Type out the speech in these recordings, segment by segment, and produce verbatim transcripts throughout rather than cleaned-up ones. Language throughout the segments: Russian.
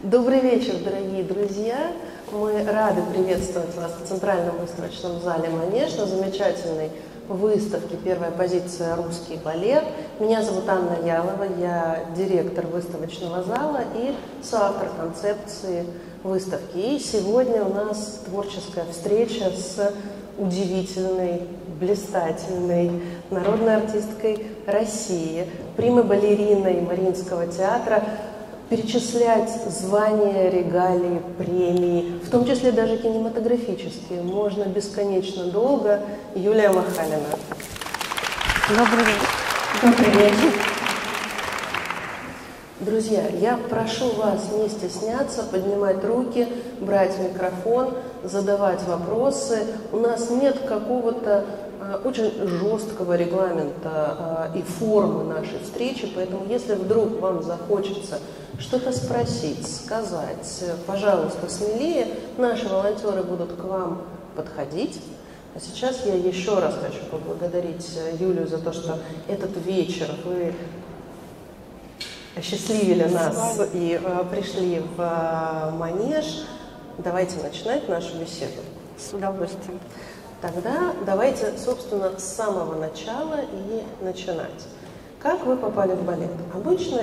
Добрый вечер, дорогие друзья! Мы рады приветствовать вас в Центральном выставочном зале «Манеж» на замечательной выставке «Первая позиция. Русский балет». Меня зовут Анна Ялова, я директор выставочного зала и соавтор концепции выставки. И сегодня у нас творческая встреча с удивительной, блистательной народной артисткой России, примой-балериной Мариинского театра. Перечислять звания, регалии, премии, в том числе даже кинематографические, можно бесконечно долго. Юлия Махалина. Добрый вечер. Добрый вечер. Друзья, я прошу вас не стесняться, поднимать руки, брать микрофон, задавать вопросы. У нас нет какого-то э, очень жесткого регламента э, и формы нашей встречи, поэтому если вдруг вам захочется что-то спросить, сказать, пожалуйста, смелее, наши волонтеры будут к вам подходить. А сейчас я еще раз хочу поблагодарить Юлию за то, что этот вечер вы осчастливили нас и э, пришли в э, Манеж. Давайте начинать нашу беседу. С удовольствием. Тогда давайте, собственно, с самого начала и начинать. Как вы попали в балет? Обычно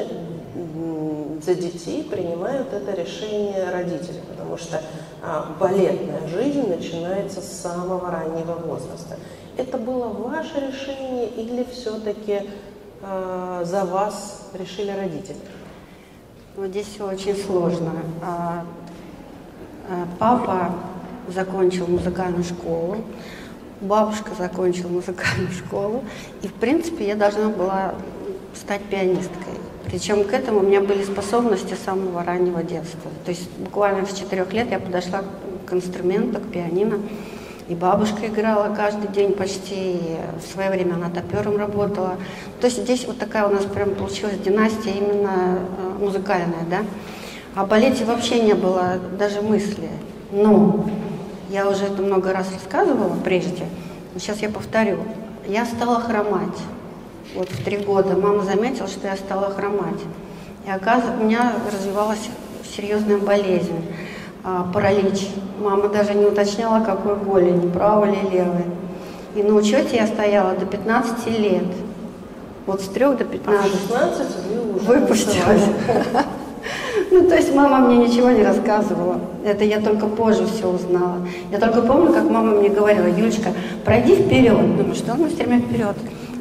за детей принимают это решение родители, потому что а, балетная жизнь начинается с самого раннего возраста. Это было ваше решение или все-таки а, за вас решили родители? Вот здесь все очень сложно. А, а, папа закончил музыкальную школу, бабушка закончила музыкальную школу, и, в принципе, я должна была стать пианисткой. Причем к этому у меня были способности с самого раннего детства. То есть буквально с четырех лет я подошла к инструменту, к пианино, и бабушка играла каждый день почти, и в свое время она топером работала. То есть здесь вот такая у нас прям получилась династия именно музыкальная, да. О балете вообще не было даже мысли. Но я уже это много раз рассказывала прежде, но сейчас я повторю. Я стала хромать. Вот в три года мама заметила, что я стала хромать. И оказывается, у меня развивалась серьезная болезнь, паралич. Мама даже не уточняла, какой голени, правой или левой. И на учете я стояла до пятнадцати лет. Вот с трех до пятнадцати. А шестнадцать вы уже выпустилась. Ну, то есть мама мне ничего не рассказывала. Это я только позже все узнала. Я только помню, как мама мне говорила: Юлечка, пройди вперед. Думаю, что она все время вперед.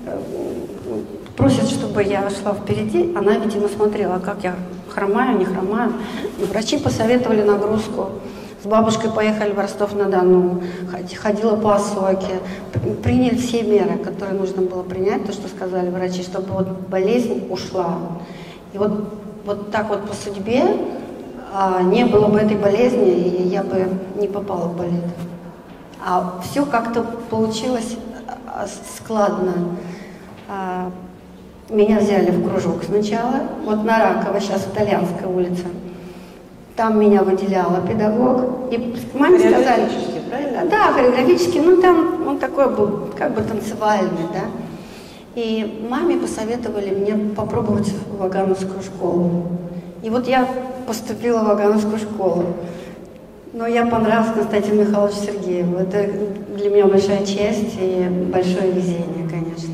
Просит, чтобы я шла впереди. Она, видимо, смотрела, как я хромаю, не хромаю. Врачи посоветовали нагрузку. С бабушкой поехали в Ростов-на-Дону. Ходила по Осоке. Приняли все меры, которые нужно было принять, то, что сказали врачи, чтобы вот болезнь ушла. И вот, вот так вот по судьбе а, не было бы этой болезни, и я бы не попала в балет. А все как-то получилось складно. А, меня взяли в кружок сначала, вот на Ракова, сейчас Итальянская улица. Там меня выделяла педагог. И маме сказали... правильно? Да, хореографический, ну там он такой был, как бы танцевальный, да. И маме посоветовали мне попробовать Вагановскую школу. И вот я поступила в Вагановскую школу. Но я понравилась Константину Михайловичу Сергееву. Это для меня большая честь и большое везение, конечно.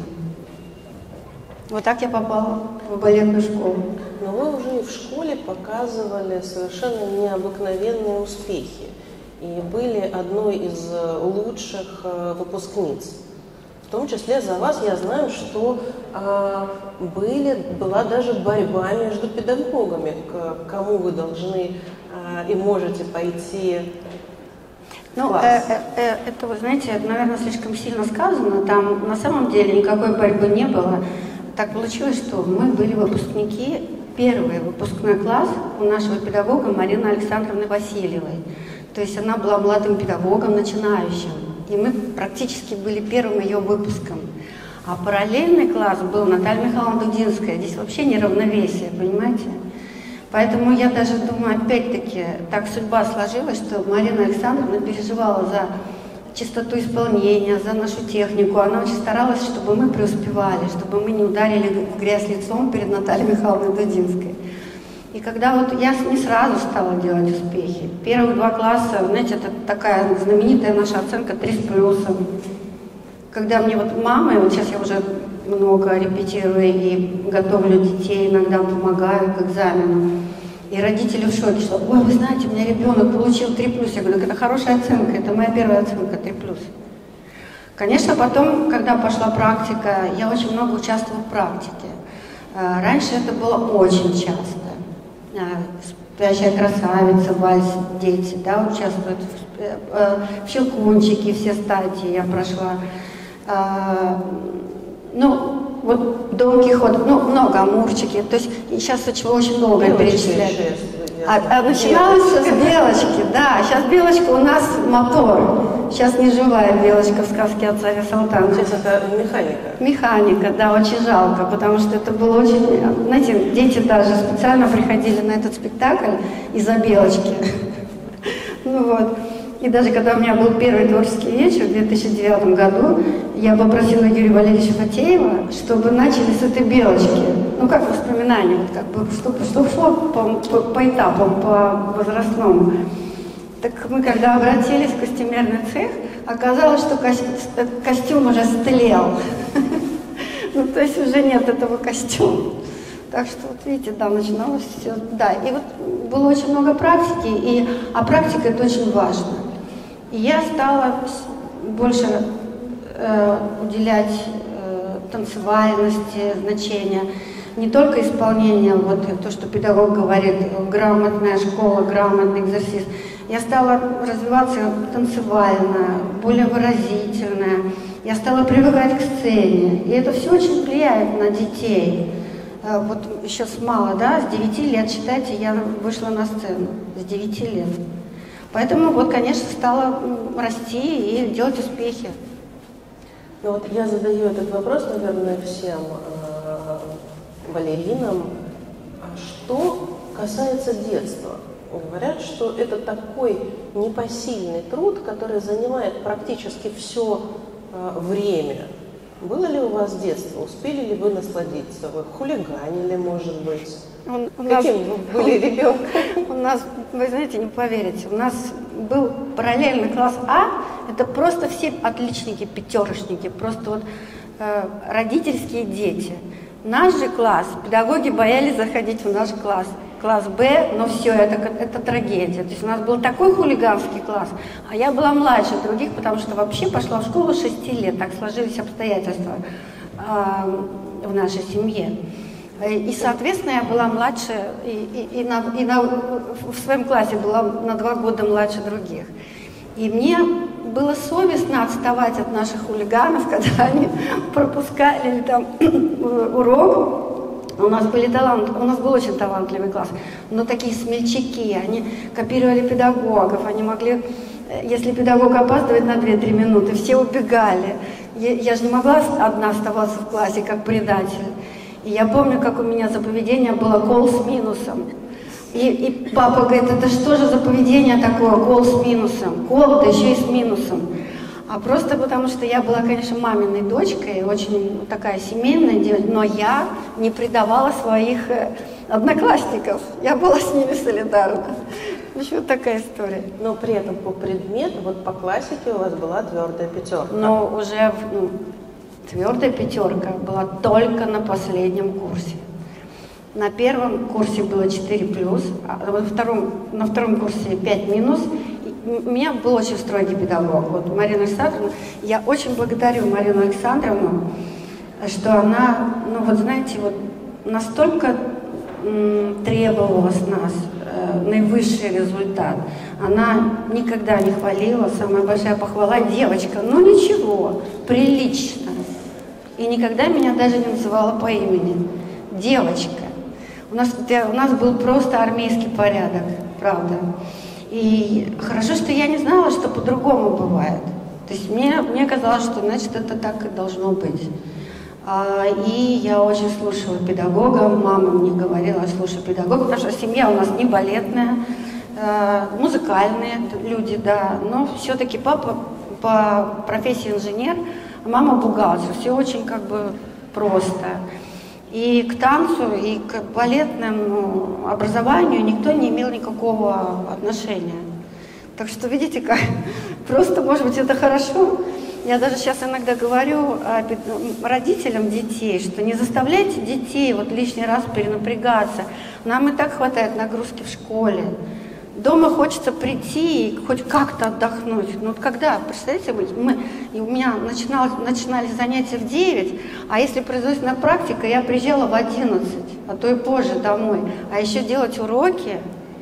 Вот так я попала в балетную школу. Но вы уже и в школе показывали совершенно необыкновенные успехи. И были одной из лучших выпускниц. В том числе за вас я знаю, что а, были, была даже борьба между педагогами, к кому вы должны а, и можете пойти. Ну, э, э, э, это, вы знаете, это, наверное, слишком сильно сказано. Там на самом деле никакой борьбы не было. Так получилось, что мы были выпускники, первый выпускной класс у нашего педагога Марины Александровны Васильевой. То есть она была молодым педагогом, начинающим. И мы практически были первым ее выпуском. А параллельный класс был Наталья Михайловна Дудинская. Здесь вообще неравновесие, понимаете? Поэтому я даже думаю, опять-таки, так судьба сложилась, что Марина Александровна переживала за чистоту исполнения, за нашу технику. Она очень старалась, чтобы мы преуспевали, чтобы мы не ударили в грязь лицом перед Натальей Михайловной Дудинской. И когда вот я не сразу стала делать успехи. Первых два класса, знаете, это такая знаменитая наша оценка три с плюсом. Когда мне вот мамы, вот сейчас я уже много репетирую и готовлю детей, иногда помогаю к экзамену. И родители в шоке, что, ой, вы знаете, у меня ребенок получил три плюс. Я говорю, это хорошая оценка, это моя первая оценка, три плюс. Конечно, потом, когда пошла практика, я очень много участвовала в практике. Раньше это было очень часто. «Спящая красавица», вальс, дети, да, участвуют в «Щелкунчике», все стадии я прошла. Ну, вот Дон Кихот, ну, много, Амурчики, то есть сейчас очень, очень долго перечислять. А, а начиналось с Белочки, да, сейчас Белочка у нас мотор, сейчас не живая Белочка в сказке о царе Салтане. Сейчас это механика. Механика, да, очень жалко, потому что это было очень, знаете, дети даже специально приходили на этот спектакль из-за Белочки. Ну вот. И даже когда у меня был первый творческий вечер в две тысячи девятом году, я попросила Юрия Валерьевича Фатеева, чтобы начали с этой Белочки. Ну, как воспоминания, вот как бы, чтобы, чтобы шло по, по, по этапам, по возрастному. Так мы, когда обратились в костюмерный цех, оказалось, что костюм уже стлел. Ну, то есть уже нет этого костюма. Так что, вот видите, да, начиналось все, да, и вот было очень много практики, и, а практика это очень важно. И я стала больше э, уделять э, танцевальности значения, не только исполнение, вот то, что педагог говорит, грамотная школа, грамотный экзерсис. Я стала развиваться танцевально, более выразительно, я стала привыкать к сцене, и это все очень влияет на детей. Вот еще с мало, да, с девяти лет, считайте, я вышла на сцену, с девяти лет. Поэтому вот, конечно, стала расти и делать успехи. Ну вот я задаю этот вопрос, наверное, всем э, балеринам. Что касается детства? Говорят, что это такой непосильный труд, который занимает практически все э, время. Было ли у вас детство? Успели ли вы насладиться? Вы хулиганили, может быть? Он, у Каким нас, вы были ребенком? У нас, вы знаете, не поверите, у нас был параллельный класс А, это просто все отличники, пятерочники, просто вот э, родительские дети. Наш же класс, педагоги боялись заходить в наш класс. Класс Б, но все, это, это трагедия. То есть у нас был такой хулиганский класс, а я была младше других, потому что вообще пошла в школу с шести лет, так сложились обстоятельства э, в нашей семье. И, соответственно, я была младше, и, и, и, на, и на, в своем классе была на два года младше других. И мне было совестно отставать от наших хулиганов, когда они пропускали там урок. У нас были талант, у нас был очень талантливый класс, но такие смельчаки, они копировали педагогов, они могли, если педагог опаздывает на две-три минуты, все убегали. Я, я же не могла одна оставаться в классе, как предатель. И я помню, как у меня за поведение было кол с минусом. И, и папа говорит, это что же за поведение такое, кол с минусом? Кол, да еще и с минусом. А просто потому, что я была, конечно, маминой дочкой, очень такая семейная девочка, но я не предавала своих одноклассников. Я была с ними солидарна. Еще такая история. Но при этом по предмету, вот по классике у вас была твердая пятерка. Но уже ну, твердая пятерка была только на последнем курсе. На первом курсе было четыре плюс, а на втором, на втором курсе пять минус. У меня был очень строгий педагог, вот Марина Александровна. Я очень благодарю Марину Александровну, что она, ну вот знаете, вот настолько м, требовала с нас э, наивысший результат. Она никогда не хвалила, самая большая похвала, девочка, ну ничего, прилично. И никогда меня даже не называла по имени. Девочка. У нас, у нас был просто армейский порядок, правда. И хорошо, что я не знала, что по-другому бывает. То есть мне, мне казалось, что значит это так и должно быть. А, и я очень слушала педагога, мама мне говорила, слушай педагога, потому что семья у нас не балетная, а, музыкальные люди, да, но все-таки папа по профессии инженер, а мама бухгалтер, все очень как бы просто. И к танцу, и к балетному образованию никто не имел никакого отношения. Так что, видите, как просто, может быть, это хорошо. Я даже сейчас иногда говорю родителям детей, что не заставляйте детей вот лишний раз перенапрягаться. Нам и так хватает нагрузки в школе. Дома хочется прийти и хоть как-то отдохнуть. Ну вот когда, представляете, мы, и у меня начиналось, начинались занятия в девять, а если производственная практика, я приезжала в одиннадцать, а то и позже домой. А еще делать уроки,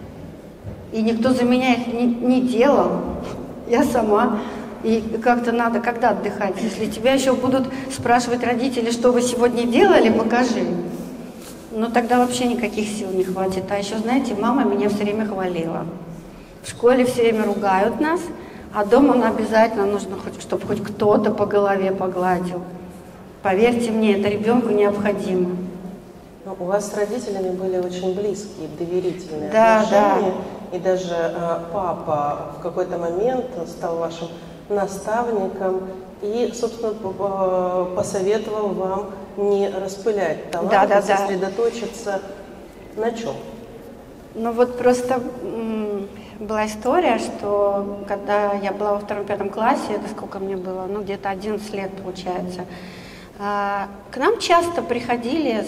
и никто за меня их не, не делал, я сама. И как-то надо, когда отдыхать? Если тебя еще будут спрашивать родители, что вы сегодня делали, покажи. Ну, тогда вообще никаких сил не хватит. А еще, знаете, мама меня все время хвалила. В школе все время ругают нас, а дома нам обязательно нужно, хоть, чтобы хоть кто-то по голове погладил. Поверьте мне, это ребенку необходимо. Ну, у вас с родителями были очень близкие, доверительные да, отношения. Да. И даже э, папа в какой-то момент стал вашим наставником и, собственно, посоветовал вам не распылять талант, да, да, а сосредоточиться да. на чем? Ну вот просто была история, что когда я была во втором-пятом классе, это сколько мне было, ну где-то одиннадцать лет получается, к нам часто приходили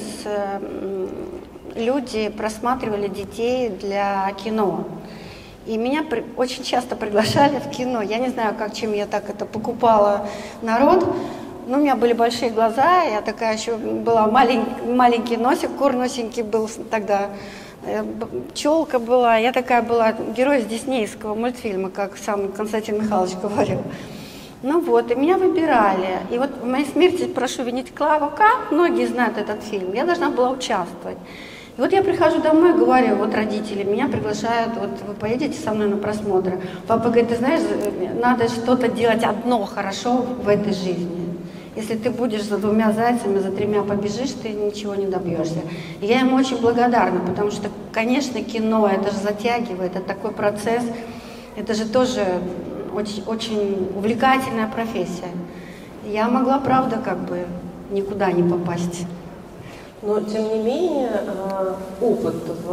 с, люди, просматривали детей для кино. И меня при, очень часто приглашали в кино. Я не знаю, как, чем я так это покупала народ. Но у меня были большие глаза, я такая еще была, маленький, маленький носик, курносенький был тогда, челка была. Я такая была герой с диснеевского мультфильма, как сам Константин Михайлович говорил. Ну вот, и меня выбирали. И вот в моей смерти «Прошу винить Клаву К», многие знают этот фильм, я должна была участвовать. И вот я прихожу домой и говорю, вот родители меня приглашают, вот вы поедете со мной на просмотр. Папа говорит, ты знаешь, надо что-то делать одно хорошо в этой жизни. Если ты будешь за двумя зайцами, за тремя побежишь, ты ничего не добьешься. И я ему очень благодарна, потому что, конечно, кино, это же затягивает, это такой процесс, это же тоже очень, очень увлекательная профессия. Я могла, правда, как бы никуда не попасть. Но, тем не менее, опыт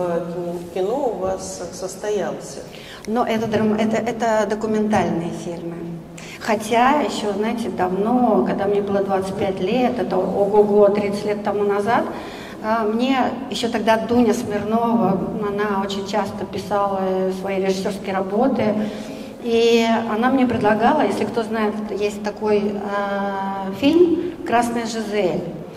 в кино у вас состоялся. Но это, это, это документальные фильмы. Хотя еще, знаете, давно, когда мне было двадцать пять лет, это ого-го, тридцать лет тому назад, мне еще тогда Дуня Смирнова, она очень часто писала свои режиссерские работы, и она мне предлагала, если кто знает, есть такой э, фильм «Красная Жизель».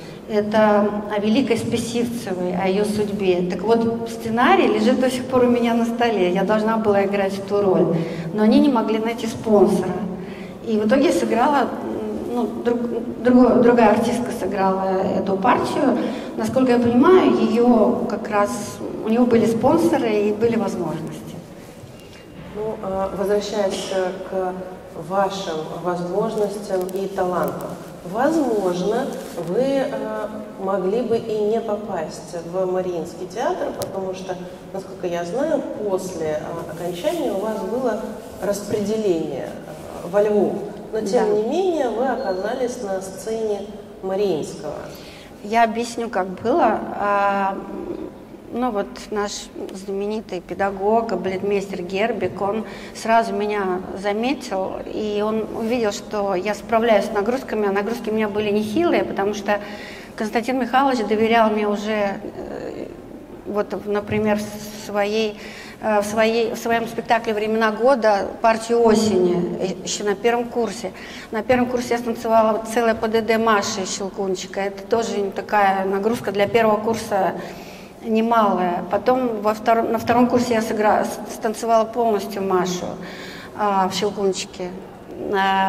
Это о Великой Спесивцевой, о ее судьбе. Так вот, сценарий лежит до сих пор у меня на столе. Я должна была играть эту роль. Но они не могли найти спонсора. И в итоге я сыграла, ну, друг, друг, другая артистка сыграла эту партию. Насколько я понимаю, ее как раз, у нее были спонсоры и были возможности. Ну, возвращаясь к вашим возможностям и талантам. Возможно, вы э, могли бы и не попасть в Мариинский театр, потому что, насколько я знаю, после э, окончания у вас было распределение э, во Львов. Но, тем да. не менее, вы оказались на сцене Мариинского. Я объясню, как было. А, ну вот наш знаменитый педагог, балетмейстер Гербик, он сразу меня заметил, и он увидел, что я справляюсь с нагрузками, а нагрузки у меня были нехилые, потому что Константин Михайлович доверял мне уже, вот, например, в, своей, в, своей, в своем спектакле «Времена года» партию «Осени», еще на первом курсе. На первом курсе я станцевала целое ПДД Маши Щелкунчика, это тоже такая нагрузка для первого курса, немалая. Потом во втором, на втором курсе я сыграла, станцевала полностью Машу а, в «Щелкунчике». А,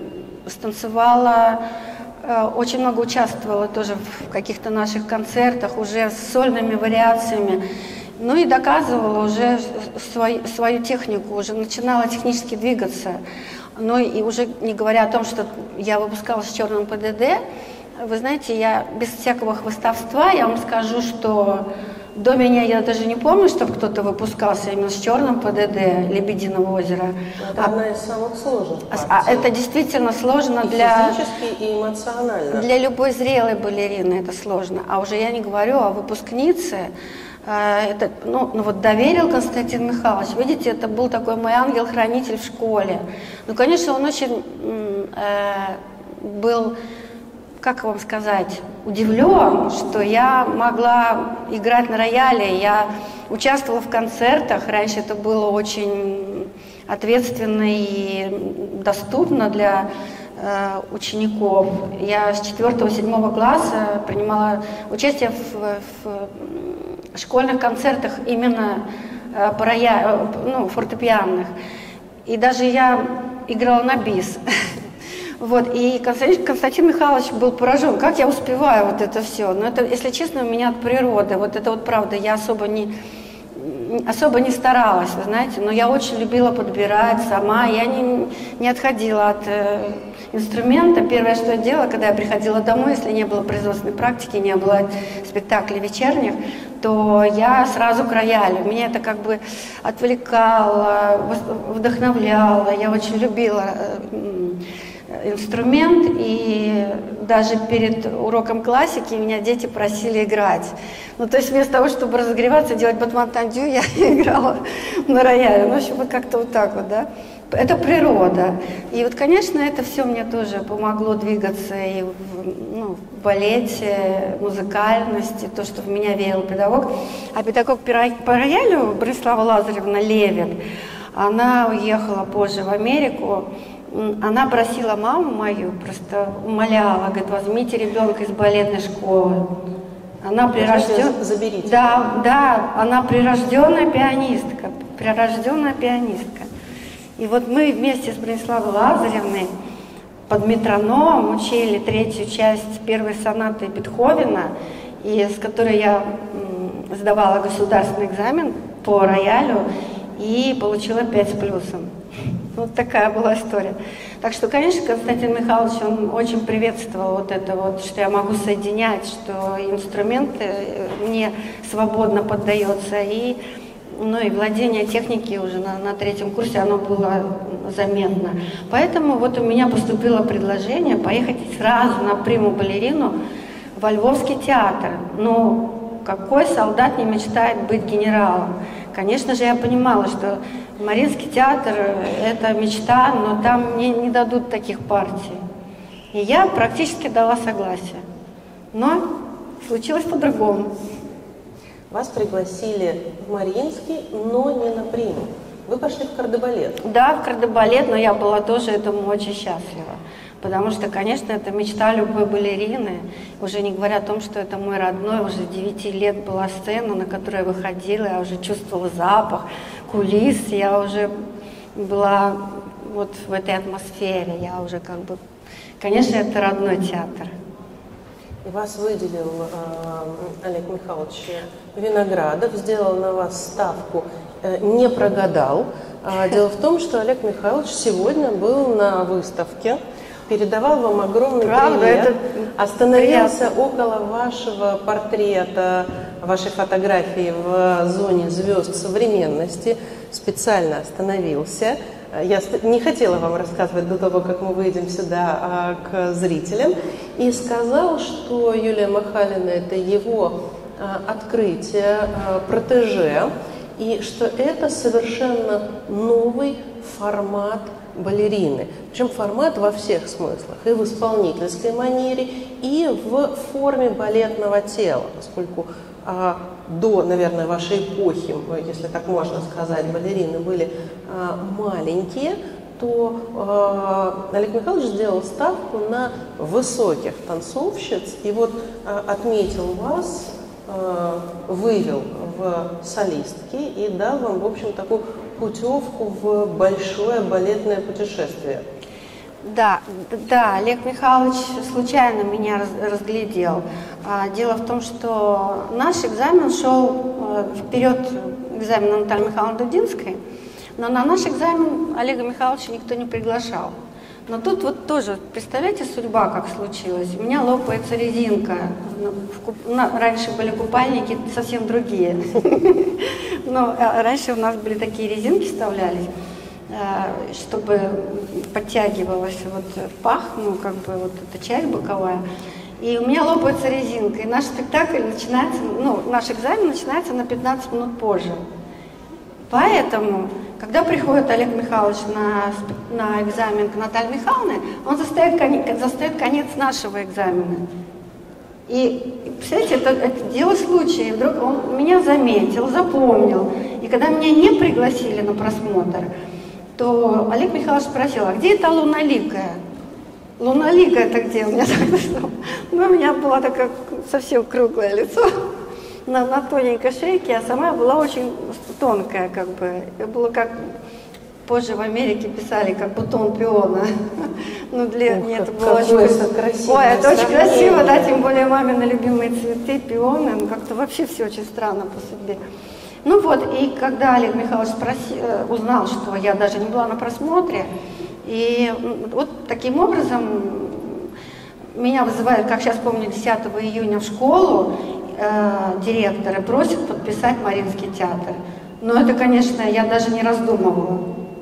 станцевала, а, очень много участвовала тоже в каких-то наших концертах, уже с сольными вариациями. Ну и доказывала уже свой, свою технику, уже начинала технически двигаться. Ну и уже не говоря о том, что я выпускалась в черном ПДД, вы знаете, я без всякого хвастовства, я вам скажу, что до меня я даже не помню, чтобы кто-то выпускался именно с черным ПДД «Лебединого озера». Это а, одна из самых сложных партий. А это действительно сложно и для... физически, и эмоционально. Для любой зрелой балерины это сложно. А уже я не говорю о выпускнице. Это, ну, ну вот доверил Константин Михайлович. Видите, это был такой мой ангел-хранитель в школе. Ну, конечно, он очень э, был, как вам сказать, удивлен, что я могла играть на рояле. Я участвовала в концертах. Раньше это было очень ответственно и доступно для э, учеников. Я с четвёртого-седьмого класса принимала участие в, в школьных концертах именно э, по роялю, ну, фортепианных. И даже я играла на бис. Вот, и Константин, Константин Михайлович был поражен, как я успеваю вот это все. Но это, если честно, у меня от природы. Вот это вот правда, я особо не, особо не старалась, вы знаете, но я очень любила подбирать сама. Я не, не отходила от э, инструмента. Первое, что я делала, когда я приходила домой, если не было производственной практики, не было спектаклей вечерних, то я сразу к роялю. Меня это как бы отвлекало, вдохновляло. Я очень любила э, инструмент, и даже перед уроком классики меня дети просили играть. Ну, то есть вместо того, чтобы разогреваться, делать батман-тандю, я играла на рояле. Ну, в общем, вот как-то вот так вот, да. Это природа. И вот, конечно, это все мне тоже помогло двигаться и в, ну, в балете, музыкальности, то, что в меня верил педагог. А педагог по роялю Бронислава Лазаревна Левин, она уехала позже в Америку. Она просила маму мою, просто умоляла, говорит, возьмите ребенка из балетной школы. Она прирожденная... Заберите. Да, да, она прирожденная пианистка, прирожденная пианистка. И вот мы вместе с Брониславой Лазаревной под метроном учили третью часть первой сонаты Бетховена, и с которой я сдавала государственный экзамен по роялю и получила пять с плюсом. Вот такая была история. Так что, конечно, Константин Михайлович, он очень приветствовал вот это вот, что я могу соединять, что инструмент мне свободно поддается, и, ну, и владение техники уже на, на третьем курсе, оно было заметно. Поэтому вот у меня поступило предложение поехать сразу на приму-балерину во Львовский театр. Ну, какой солдат не мечтает быть генералом? Конечно же, я понимала, что Мариинский театр – это мечта, но там мне не дадут таких партий. И я практически дала согласие. Но случилось по-другому. Вас пригласили в Мариинский, но не на приму. Вы пошли в кардебалет. Да, в кардебалет, но я была тоже этому очень счастлива. Потому что, конечно, это мечта любой балерины. Уже не говоря о том, что это мой родной, уже с девяти лет была сцена, на которую я выходила, я уже чувствовала запах, кулис, я уже была вот в этой атмосфере, я уже как бы... Конечно, это родной театр. И вас выделил э, Олег Михайлович Виноградов, сделал на вас ставку, э, не прогадал. А, дело в том, что Олег Михайлович сегодня был на выставке, передавал вам огромный Правда, привет, это остановился приятно. около вашего портрета, вашей фотографии в зоне звезд современности, специально остановился. Я не хотела вам рассказывать до того, как мы выйдем сюда к зрителям, и сказал, что Юлия Махалина – это его открытие, протеже, и что это совершенно новый формат балерины. Причем формат во всех смыслах, и в исполнительской манере, и в форме балетного тела, поскольку а, до, наверное, вашей эпохи, если так можно сказать, балерины были а, маленькие, то а, Олег Михайлович сделал ставку на высоких танцовщиц, и вот а, отметил вас, а, вывел в солистки и дал вам, в общем, такую путевку в большое балетное путешествие. Да, да, Олег Михайлович случайно меня разглядел. Дело в том, что наш экзамен шел вперед экзамена Натальи Михайловны Дудинской, но на наш экзамен Олега Михайловича никто не приглашал. Но тут вот тоже, представляете, судьба как случилась. У меня лопается резинка. Раньше были купальники совсем другие. Но раньше у нас были такие резинки вставлялись, чтобы подтягивалась вот пах, ну как бы вот эта часть боковая. И у меня лопается резинка. И наш спектакль начинается, ну наш экзамен начинается на пятнадцать минут позже. Поэтому, когда приходит Олег Михайлович на, на экзамен к Наталье Михайловне, он застает конец, застает конец нашего экзамена. И, представляете, это, это дело случая. И вдруг он меня заметил, запомнил. И когда меня не пригласили на просмотр, то Олег Михайлович спросил, а где эта луналикая? Луналикая-то где? У меня, ну, у меня было такое совсем круглое лицо. На, на тоненькой шейке, а сама была очень тонкая, как бы. Было как позже в Америке писали, как бутон пиона. Ну, для меня это было очень красиво. Ой, это очень красиво, да, тем более мамины любимые цветы, пионы, ну, как-то вообще все очень странно по судьбе. Ну вот, и когда Олег Михайлович спросил, узнал, что я даже не была на просмотре, и вот таким образом меня вызывают, как сейчас помню, десятого июня в школу, директора просит подписать Мариинский театр. Но это, конечно, я даже не раздумывала.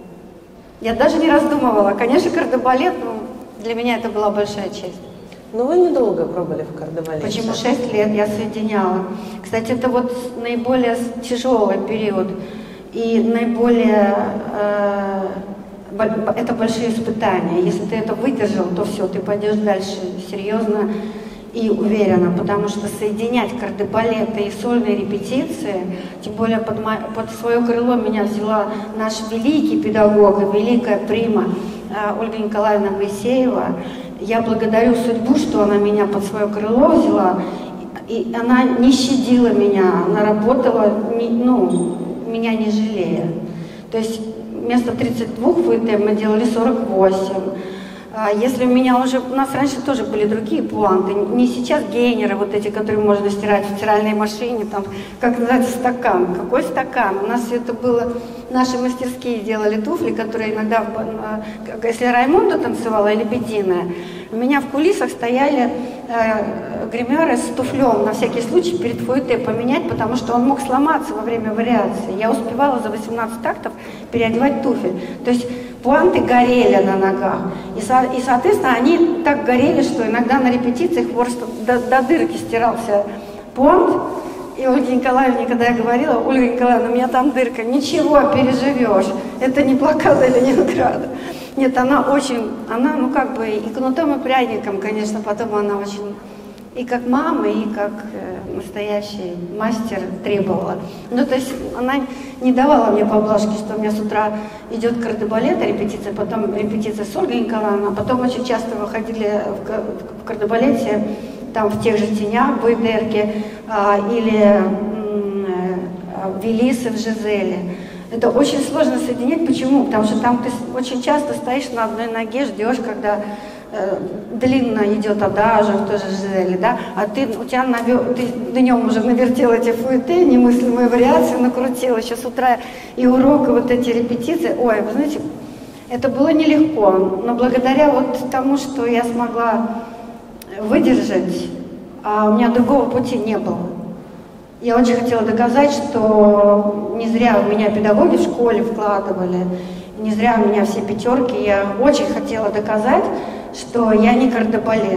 Я даже не раздумывала. Конечно, кардебалет, ну, для меня это была большая честь. Но вы недолго пробыли в кардебалете. Почему? Шесть лет я соединяла. Кстати, это вот наиболее тяжелый период. И наиболее... Э, это большие испытания. Если ты это выдержал, то все, ты пойдешь дальше серьезно и уверена, потому что соединять кардебалеты и сольные репетиции, тем более под, мо... под свое крыло меня взяла наш великий педагог, великая прима э, Ольга Николаевна Моисеева. Я благодарю судьбу, что она меня под свое крыло взяла, и она не щадила меня, она работала, не, ну, меня не жалея. То есть вместо тридцати двух ВТ мы делали сорок восемь. Если у меня уже, у нас раньше тоже были другие пуанты, не сейчас гейнеры, вот эти, которые можно стирать в стиральной машине, там, как называется, стакан. Какой стакан? У нас все это было, наши мастерские делали туфли, которые иногда, если Раймонда танцевала или Бединая, у меня в кулисах стояли э, гримеры с туфлем, на всякий случай перед фуэте поменять, потому что он мог сломаться во время вариации. Я успевала за восемнадцать тактов переодевать туфель. То есть пуанты горели на ногах. И, со, и соответственно, они так горели, что иногда на репетициях просто до, до дырки стирался пуант. И Ольге Николаевне, когда я говорила, Ольга Николаевна, у меня там дырка, ничего, переживешь. Это не блокада Ленинграда. Нет, она очень, она, ну как бы, и кнутом, и пряником, конечно, потом она очень, и как мама, и как э, настоящий мастер требовала. Ну, то есть она не давала мне поблажки, что у меня с утра идет кардебалет, репетиция, потом репетиция с Ольгой Николаевной, а потом очень часто выходили в, в кардебалете, там в тех же тенях, в Бойдерке, а, или э, Велисы в Жизели. Это очень сложно соединять. Почему? Потому что там ты очень часто стоишь на одной ноге, ждешь, когда э, длинно идет адажа, в той же Жизели, да, а ты, у тебя навер, ты днем уже навертел эти фуэте, немыслимые вариации накрутил, еще с утра и урок, и вот эти репетиции. Ой, вы знаете, это было нелегко, но благодаря вот тому, что я смогла выдержать, а у меня другого пути не было. Я очень хотела доказать, что не зря у меня педагоги в школе вкладывали, не зря у меня все пятерки. Я очень хотела доказать, что я не кардебалет.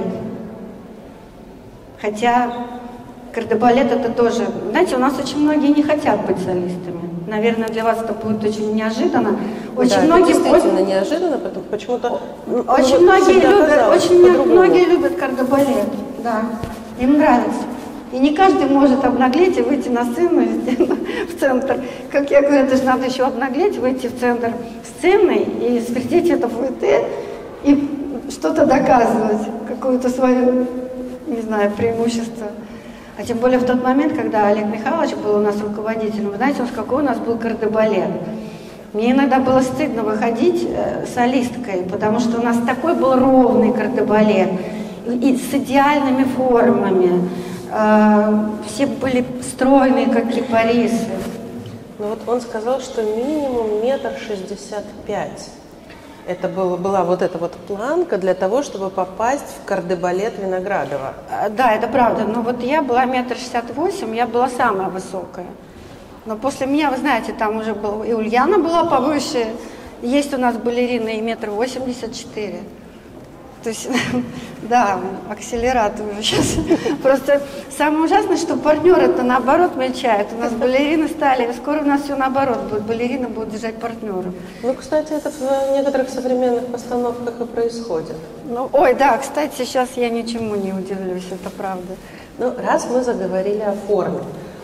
Хотя кардебалет это тоже... Знаете, у нас очень многие не хотят быть солистами. Наверное, для вас это будет очень неожиданно. Очень да, многие... это действительно неожиданно, потому почему-то... Очень, многие любят, очень многие любят кардебалет, да, им нравится. И не каждый может обнаглеть и выйти на сцену, в центр. Как я говорю, это же надо еще обнаглеть, выйти в центр сцены и свертеть это фуэте и что-то доказывать, какое-то свое, не знаю, преимущество. А тем более в тот момент, когда Олег Михайлович был у нас руководителем, вы знаете, какой у нас был кардебалет. Мне иногда было стыдно выходить э, солисткой, потому что у нас такой был ровный кардебалет, и с идеальными формами. Все были стройные, как кипарисы. Ну вот он сказал, что минимум метр шестьдесят пять. Это было, была вот эта вот планка для того, чтобы попасть в кардебалет Виноградова. Да, это правда. Но вот я была метр шестьдесят восемь, я была самая высокая. Но после меня, вы знаете, там уже был, и Ульяна была повыше. Есть у нас балерины и метр восемьдесят четыре. То есть, да, акселераты уже сейчас. Просто самое ужасное, что партнеры-то наоборот мельчают. У нас балерины стали, скоро у нас все наоборот будет. Балерины будут держать партнеров. Ну, кстати, это в некоторых современных постановках и происходит. Ну, ой, да, кстати, сейчас я ничему не удивлюсь, это правда. Ну, раз мы заговорили о форме,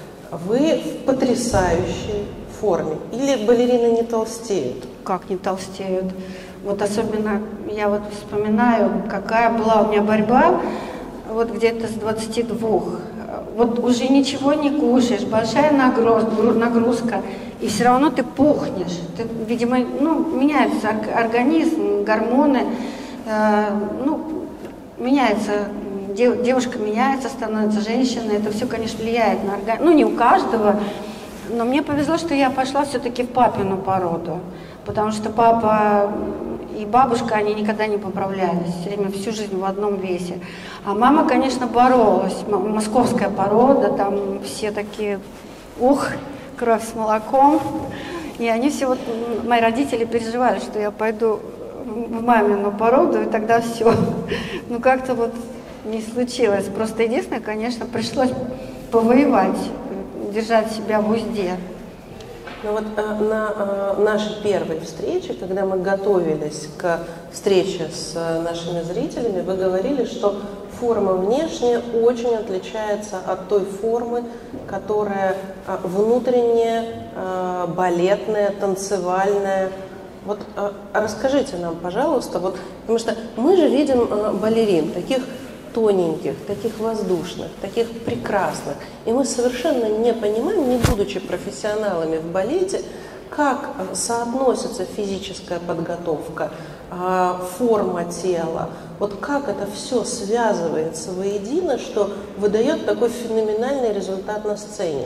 вы в потрясающей форме. Или балерины не толстеют? Как не толстеют? Вот особенно я вот вспоминаю, какая была у меня борьба, вот где-то с двадцати двух. Вот уже ничего не кушаешь, большая нагрузка, и все равно ты пухнешь. Ты, видимо, ну, меняется организм, гормоны, э, ну, меняется, девушка меняется, становится женщиной. Это все, конечно, влияет на организм. Ну, не у каждого, но мне повезло, что я пошла все-таки в папину породу. Потому что папа и бабушка, они никогда не поправлялись, все время, всю жизнь в одном весе. А мама, конечно, боролась, московская порода, там все такие, ух, кровь с молоком. И они все, вот, мои родители переживали, что я пойду в мамину породу, и тогда все. Ну, как-то вот не случилось. Просто единственное, конечно, пришлось повоевать, держать себя в узде. Ну вот э, на э, нашей первой встрече, когда мы готовились к встрече с э, нашими зрителями, вы говорили, что форма внешняя очень отличается от той формы, которая э, внутренняя, э, балетная, танцевальная. Вот э, расскажите нам, пожалуйста, вот, потому что мы же видим э, балерин, таких тоненьких, таких воздушных, таких прекрасных. И мы совершенно не понимаем, не будучи профессионалами в балете, как соотносится физическая подготовка, форма тела, вот как это все связывается воедино, что выдает такой феноменальный результат на сцене.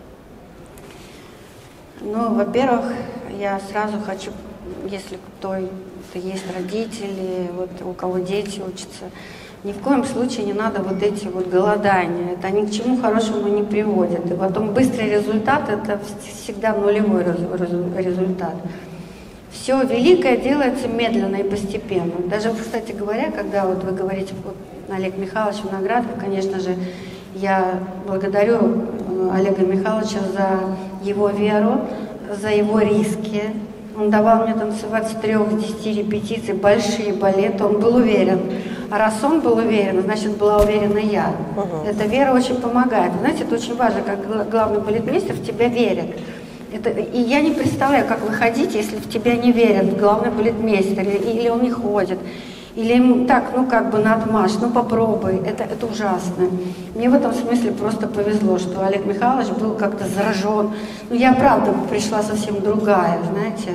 Ну, во-первых, я сразу хочу, если кто-то есть родители, вот у кого дети учатся, ни в коем случае не надо вот эти вот голодания. Это ни к чему хорошему не приводит. И потом быстрый результат – это всегда нулевой результат. Все великое делается медленно и постепенно. Даже, кстати говоря, когда вот вы говорите, вот, Олег Михайлович Виноградов, конечно же, я благодарю Олега Михайловича за его веру, за его риски. Он давал мне танцевать с трех-десяти репетиций, большие балеты, он был уверен. А раз он был уверен, значит, была уверена я. Uh-huh. Эта вера очень помогает. Знаете, это очень важно, как главный балетмейстер в тебя верит. Это, и я не представляю, как выходить, если в тебя не верят главный балетмейстер, или, или он не ходит, или ему так, ну как бы на отмашь, ну попробуй. Это, это ужасно. Мне в этом смысле просто повезло, что Олег Михайлович был как-то заражен. Ну я, правда, пришла совсем другая, знаете.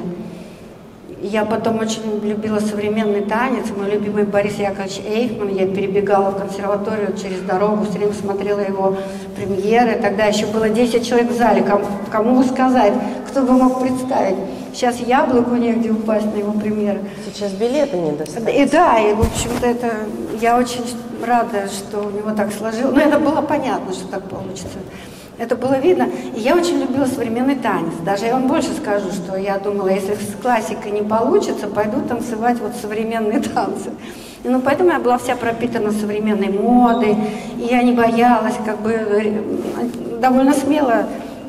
Я потом очень любила современный танец. Мой любимый Борис Яковлевич Эйхман. Я перебегала в консерваторию через дорогу, все время смотрела его премьеры. Тогда еще было десять человек в зале. Кому, кому сказать, кто бы мог представить. Сейчас яблоку негде упасть на его премьеры. Сейчас билеты не достать. И да, и в общем-то это я очень рада, что у него так сложилось. Но это было понятно, что так получится. Это было видно. И я очень любила современный танец. Даже я вам больше скажу, что я думала, если с классикой не получится, пойду танцевать вот современные танцы. И, ну, поэтому я была вся пропитана современной модой, и я не боялась, как бы довольно смело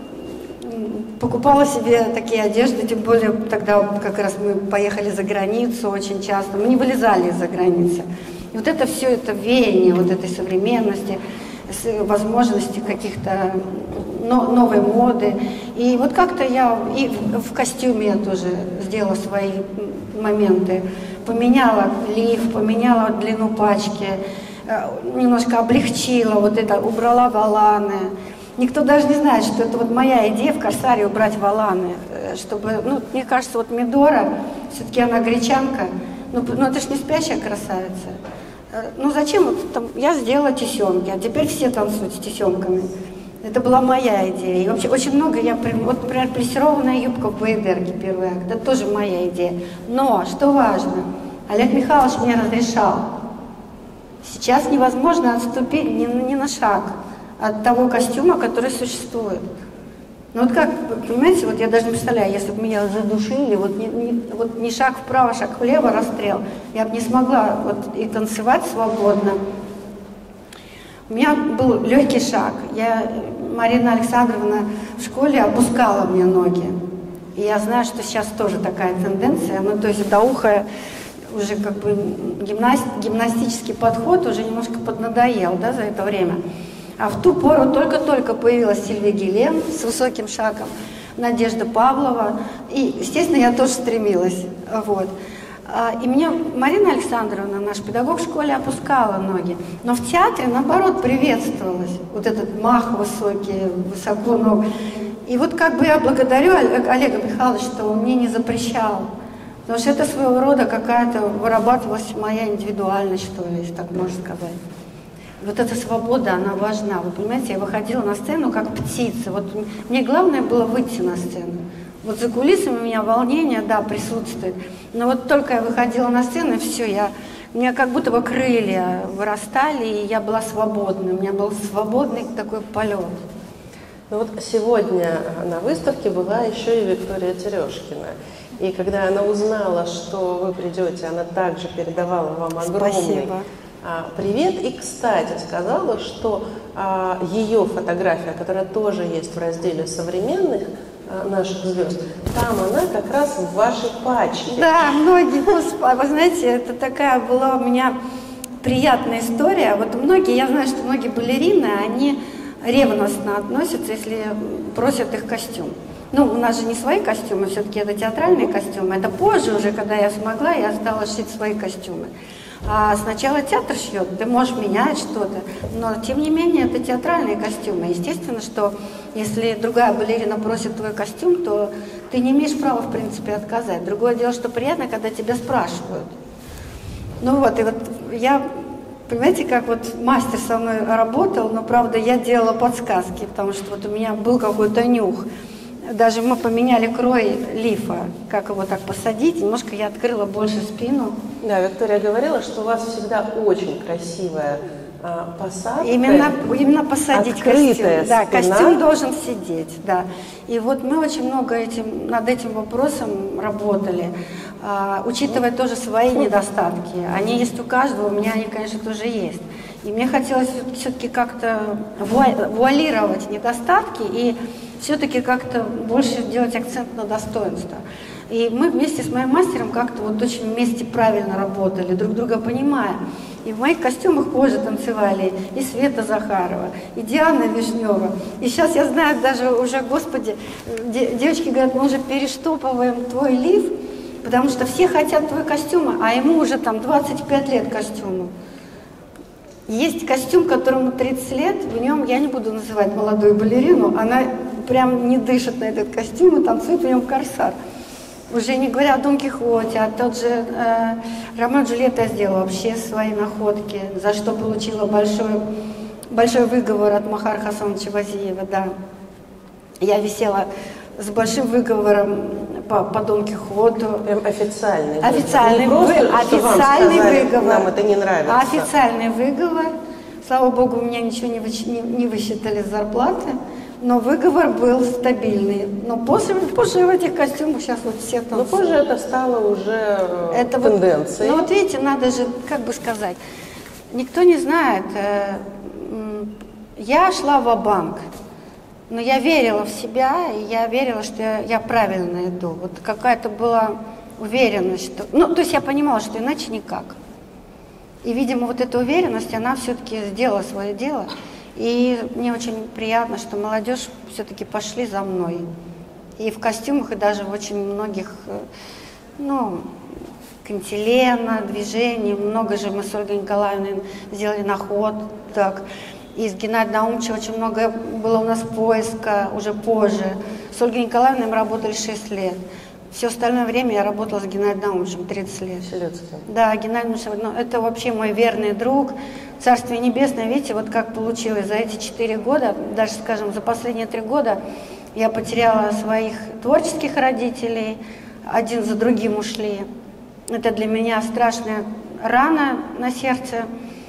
покупала себе такие одежды, тем более тогда как раз мы поехали за границу очень часто, мы не вылезали из-за границы. И вот это все, это веяние вот этой современности, возможности каких-то новой моды. И вот как-то я и в костюме я тоже сделала свои моменты. Поменяла лиф, поменяла длину пачки, немножко облегчила вот это, убрала воланы. Никто даже не знает, что это вот моя идея в Корсаре убрать воланы, чтобы, ну, мне кажется, вот Медора, все-таки она гречанка, ну, ну это ж не спящая красавица. Ну зачем вот там, я сделала тесемки, а теперь все танцуют с тесемками. Это была моя идея. И вообще очень много я... Вот, например, плессированная юбка в Бейдерге, первый акт, это тоже моя идея. Но, что важно, Олег Михайлович мне разрешал. Сейчас невозможно отступить ни, ни на шаг от того костюма, который существует. Ну вот как, понимаете, вот я даже не представляю, если бы меня задушили, вот не, не, вот не шаг вправо, шаг влево, расстрел, я бы не смогла вот и танцевать свободно. У меня был легкий шаг. Я, Марина Александровна в школе опускала мне ноги. И я знаю, что сейчас тоже такая тенденция, ну то есть до уха уже как бы гимнаст, гимнастический подход уже немножко поднадоел, да, за это время. А в ту пору только-только появилась Сильвия Гилен с высоким шагом, Надежда Павлова. И, естественно, я тоже стремилась. Вот. И мне Марина Александровна, наш педагог в школе, опускала ноги. Но в театре, наоборот, приветствовалось. Вот этот мах высокий, высоко ног. И вот как бы я благодарю Олега Михайловича, что он мне не запрещал. Потому что это своего рода какая-то вырабатывалась моя индивидуальность, что ли, если так можно сказать. Вот эта свобода, она важна. Вы понимаете, я выходила на сцену как птица. Вот мне главное было выйти на сцену. Вот за кулисами у меня волнение, да, присутствует. Но вот только я выходила на сцену, и все, я, у меня как будто бы крылья вырастали, и я была свободной. У меня был свободный такой полет. Ну вот сегодня на выставке была еще и Виктория Терешкина. И когда она узнала, что вы придете, она также передавала вам огромный Спасибо. привет. И, кстати, сказала, что а, ее фотография, которая тоже есть в разделе современных а, наших звезд, там она как раз в вашей пачке. Да, многие, вы знаете, это такая была у меня приятная история. Вот многие, я знаю, что многие балерины, они ревностно относятся, если просят их костюм. Ну, у нас же не свои костюмы, все-таки это театральные костюмы. Это позже уже, когда я смогла, я стала шить свои костюмы. А сначала театр шьет, ты можешь менять что-то, но тем не менее это театральные костюмы. Естественно, что если другая балерина просит твой костюм, то ты не имеешь права, в принципе, отказать. Другое дело, что приятно, когда тебя спрашивают. Ну вот, и вот я, понимаете, как вот мастер со мной работал, но, правда, я делала подсказки, потому что вот у меня был какой-то нюх. Даже мы поменяли крой лифа, как его так посадить. Немножко я открыла больше спину. Да, Виктория говорила, что у вас всегда очень красивая а, посадка. Именно, именно посадить костюм. Спина. Да, костюм должен сидеть, да. И вот мы очень много этим, над этим вопросом работали, а, учитывая тоже свои недостатки. Они есть у каждого, у меня они, конечно, тоже есть. И мне хотелось все-таки как-то вуалировать недостатки и все-таки как-то больше делать акцент на достоинство. И мы вместе с моим мастером как-то вот очень вместе правильно работали, друг друга понимая. И в моих костюмах позже танцевали и Света Захарова, и Диана Вишнева. И сейчас я знаю даже уже, господи, девочки говорят, мы уже перештопываем твой лиф, потому что все хотят твой костюм, а ему уже там двадцать пять лет костюму. Есть костюм, которому тридцать лет, в нем, я не буду называть молодую балерину, она прям не дышит на этот костюм и танцует в нем корсар. Уже не говоря о Дон Кихоте, а тот же э, Ромео и Джульетта сделала вообще свои находки, за что получила большой, большой выговор от Махара Хасановича Вазиева, да. Я висела с большим выговором по, по Дон Кихоту. Прям официальный. Официальный, вы, вы, официальный сказали, выговор. Нам это не нравится. Официальный выговор. Слава богу, у меня ничего не, выч, не, не высчитали с зарплаты, но выговор был стабильный. Но после, позже в этих костюмах сейчас вот все танцуют. Но позже это стало уже это тенденцией. Вот, ну вот видите, надо же, как бы сказать, никто не знает. Я шла ва-банк. Но я верила в себя, и я верила, что я, я правильно иду. Вот какая-то была уверенность, что... Ну, то есть я понимала, что иначе никак. И, видимо, вот эта уверенность, она все-таки сделала свое дело. И мне очень приятно, что молодежь все-таки пошли за мной. И в костюмах, и даже в очень многих, ну, кантилена, движений. Много же мы с Ольгой Николаевной сделали находок. И с Геннадием Наумовичем очень много было у нас поиска уже позже. С Ольгой Николаевной мы работали шесть лет. Все остальное время я работала с Геннадием Наумовичем тридцать лет. Селецким. Да, Геннадий Наумович, ну, это вообще мой верный друг. Царствие небесное, видите, вот как получилось за эти четыре года, даже, скажем, за последние три года я потеряла своих творческих родителей, один за другим ушли. Это для меня страшная рана на сердце.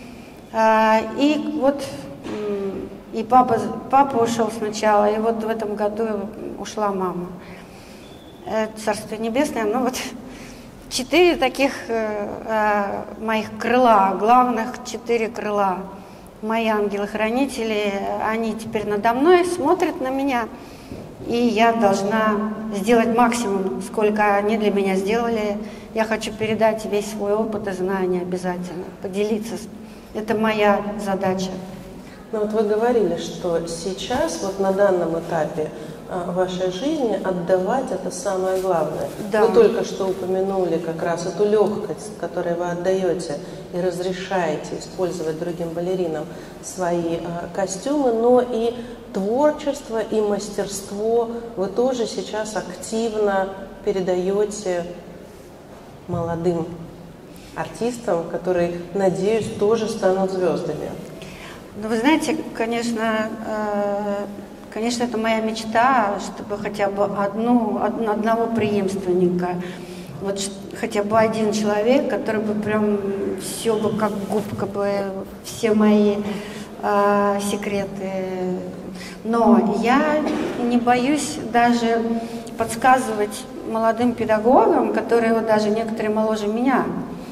И вот и папа, папа ушел сначала, и вот в этом году ушла мама. Царствие небесное, ну вот четыре таких э, моих крыла, главных четыре крыла. Мои ангелы-хранители, они теперь надо мной смотрят на меня, и я должна сделать максимум, сколько они для меня сделали. Я хочу передать весь свой опыт и знания обязательно, поделиться. Это моя задача. Ну вот вы говорили, что сейчас, вот на данном этапе э, вашей жизни, отдавать это самое главное. Да. Вы только что упомянули как раз эту легкость, которую вы отдаете и разрешаете использовать другим балеринам свои э, костюмы, но и творчество, и мастерство вы тоже сейчас активно передаете молодым артистам, которые, надеюсь, тоже станут звездами. Ну, вы знаете, конечно, э, конечно, это моя мечта, чтобы хотя бы одну, од, одного преемственника, вот хотя бы один человек, который бы прям все бы как губка бы, все мои э, секреты. Но я не боюсь даже подсказывать молодым педагогам, которые вот даже некоторые моложе меня.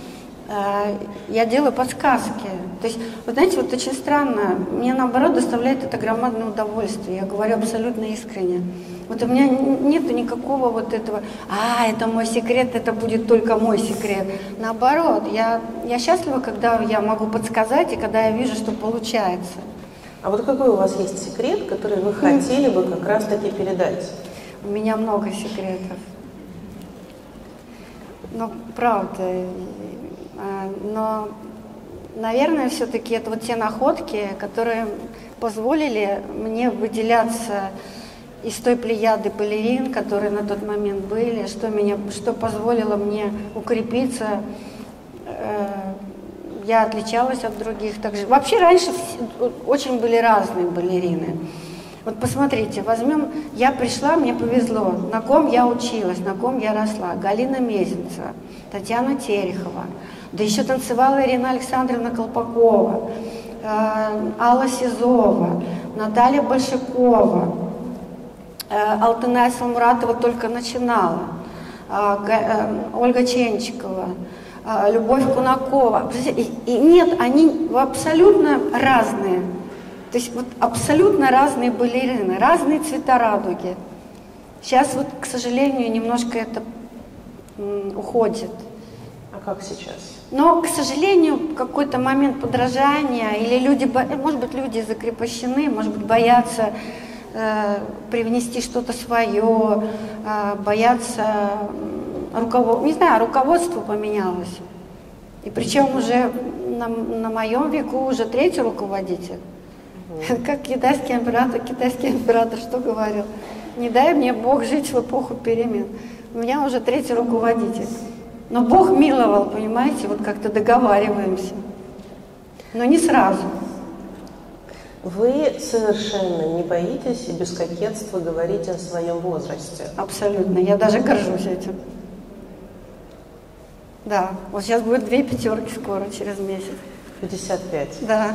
Я делаю подсказки. То есть, вы знаете, вот очень странно, мне наоборот доставляет это громадное удовольствие. Я говорю абсолютно искренне. Вот у меня нету никакого вот этого, а, это мой секрет, это будет только мой секрет. Наоборот, я, я счастлива, когда я могу подсказать и когда я вижу, что получается. А вот какой у вас есть секрет, который вы хотели бы как раз-таки передать? У меня много секретов. Ну, правда. Но, наверное, все-таки это вот те находки, которые позволили мне выделяться из той плеяды балерин, которые на тот момент были, что, меня, что позволило мне укрепиться. Я отличалась от других. Также. Вообще раньше очень были разные балерины. Вот посмотрите, возьмем, я пришла, мне повезло, на ком я училась, на ком я росла. Галина Мезенцева, Татьяна Терехова. Да еще танцевала Ирина Александровна Колпакова, э, Алла Сизова, Наталья Большакова, э, Алтынай Салмуратова только начинала, э, э, Ольга Ченчикова, э, Любовь Кунакова. И, и нет, они абсолютно разные. То есть вот абсолютно разные балерины, разные цвета радуги. Сейчас вот, к сожалению, немножко это м, уходит. А как сейчас? Но, к сожалению, в какой-то момент подражания, или люди, может быть, люди закрепощены, может быть, боятся э, привнести что-то свое, э, боятся, руковод... не знаю, руководство поменялось. И причем уже на, на моем веку уже третий руководитель. Mm-hmm. Как китайский император, китайский император что говорил? Не дай мне Бог жить в эпоху перемен. У меня уже третий руководитель. Но Бог миловал, понимаете, вот как-то договариваемся. Но не сразу. Вы совершенно не боитесь и без кокетства говорите о своем возрасте? Абсолютно. Я даже горжусь этим. Да. Вот сейчас будет две пятерки скоро, через месяц. пятьдесят пять. Да.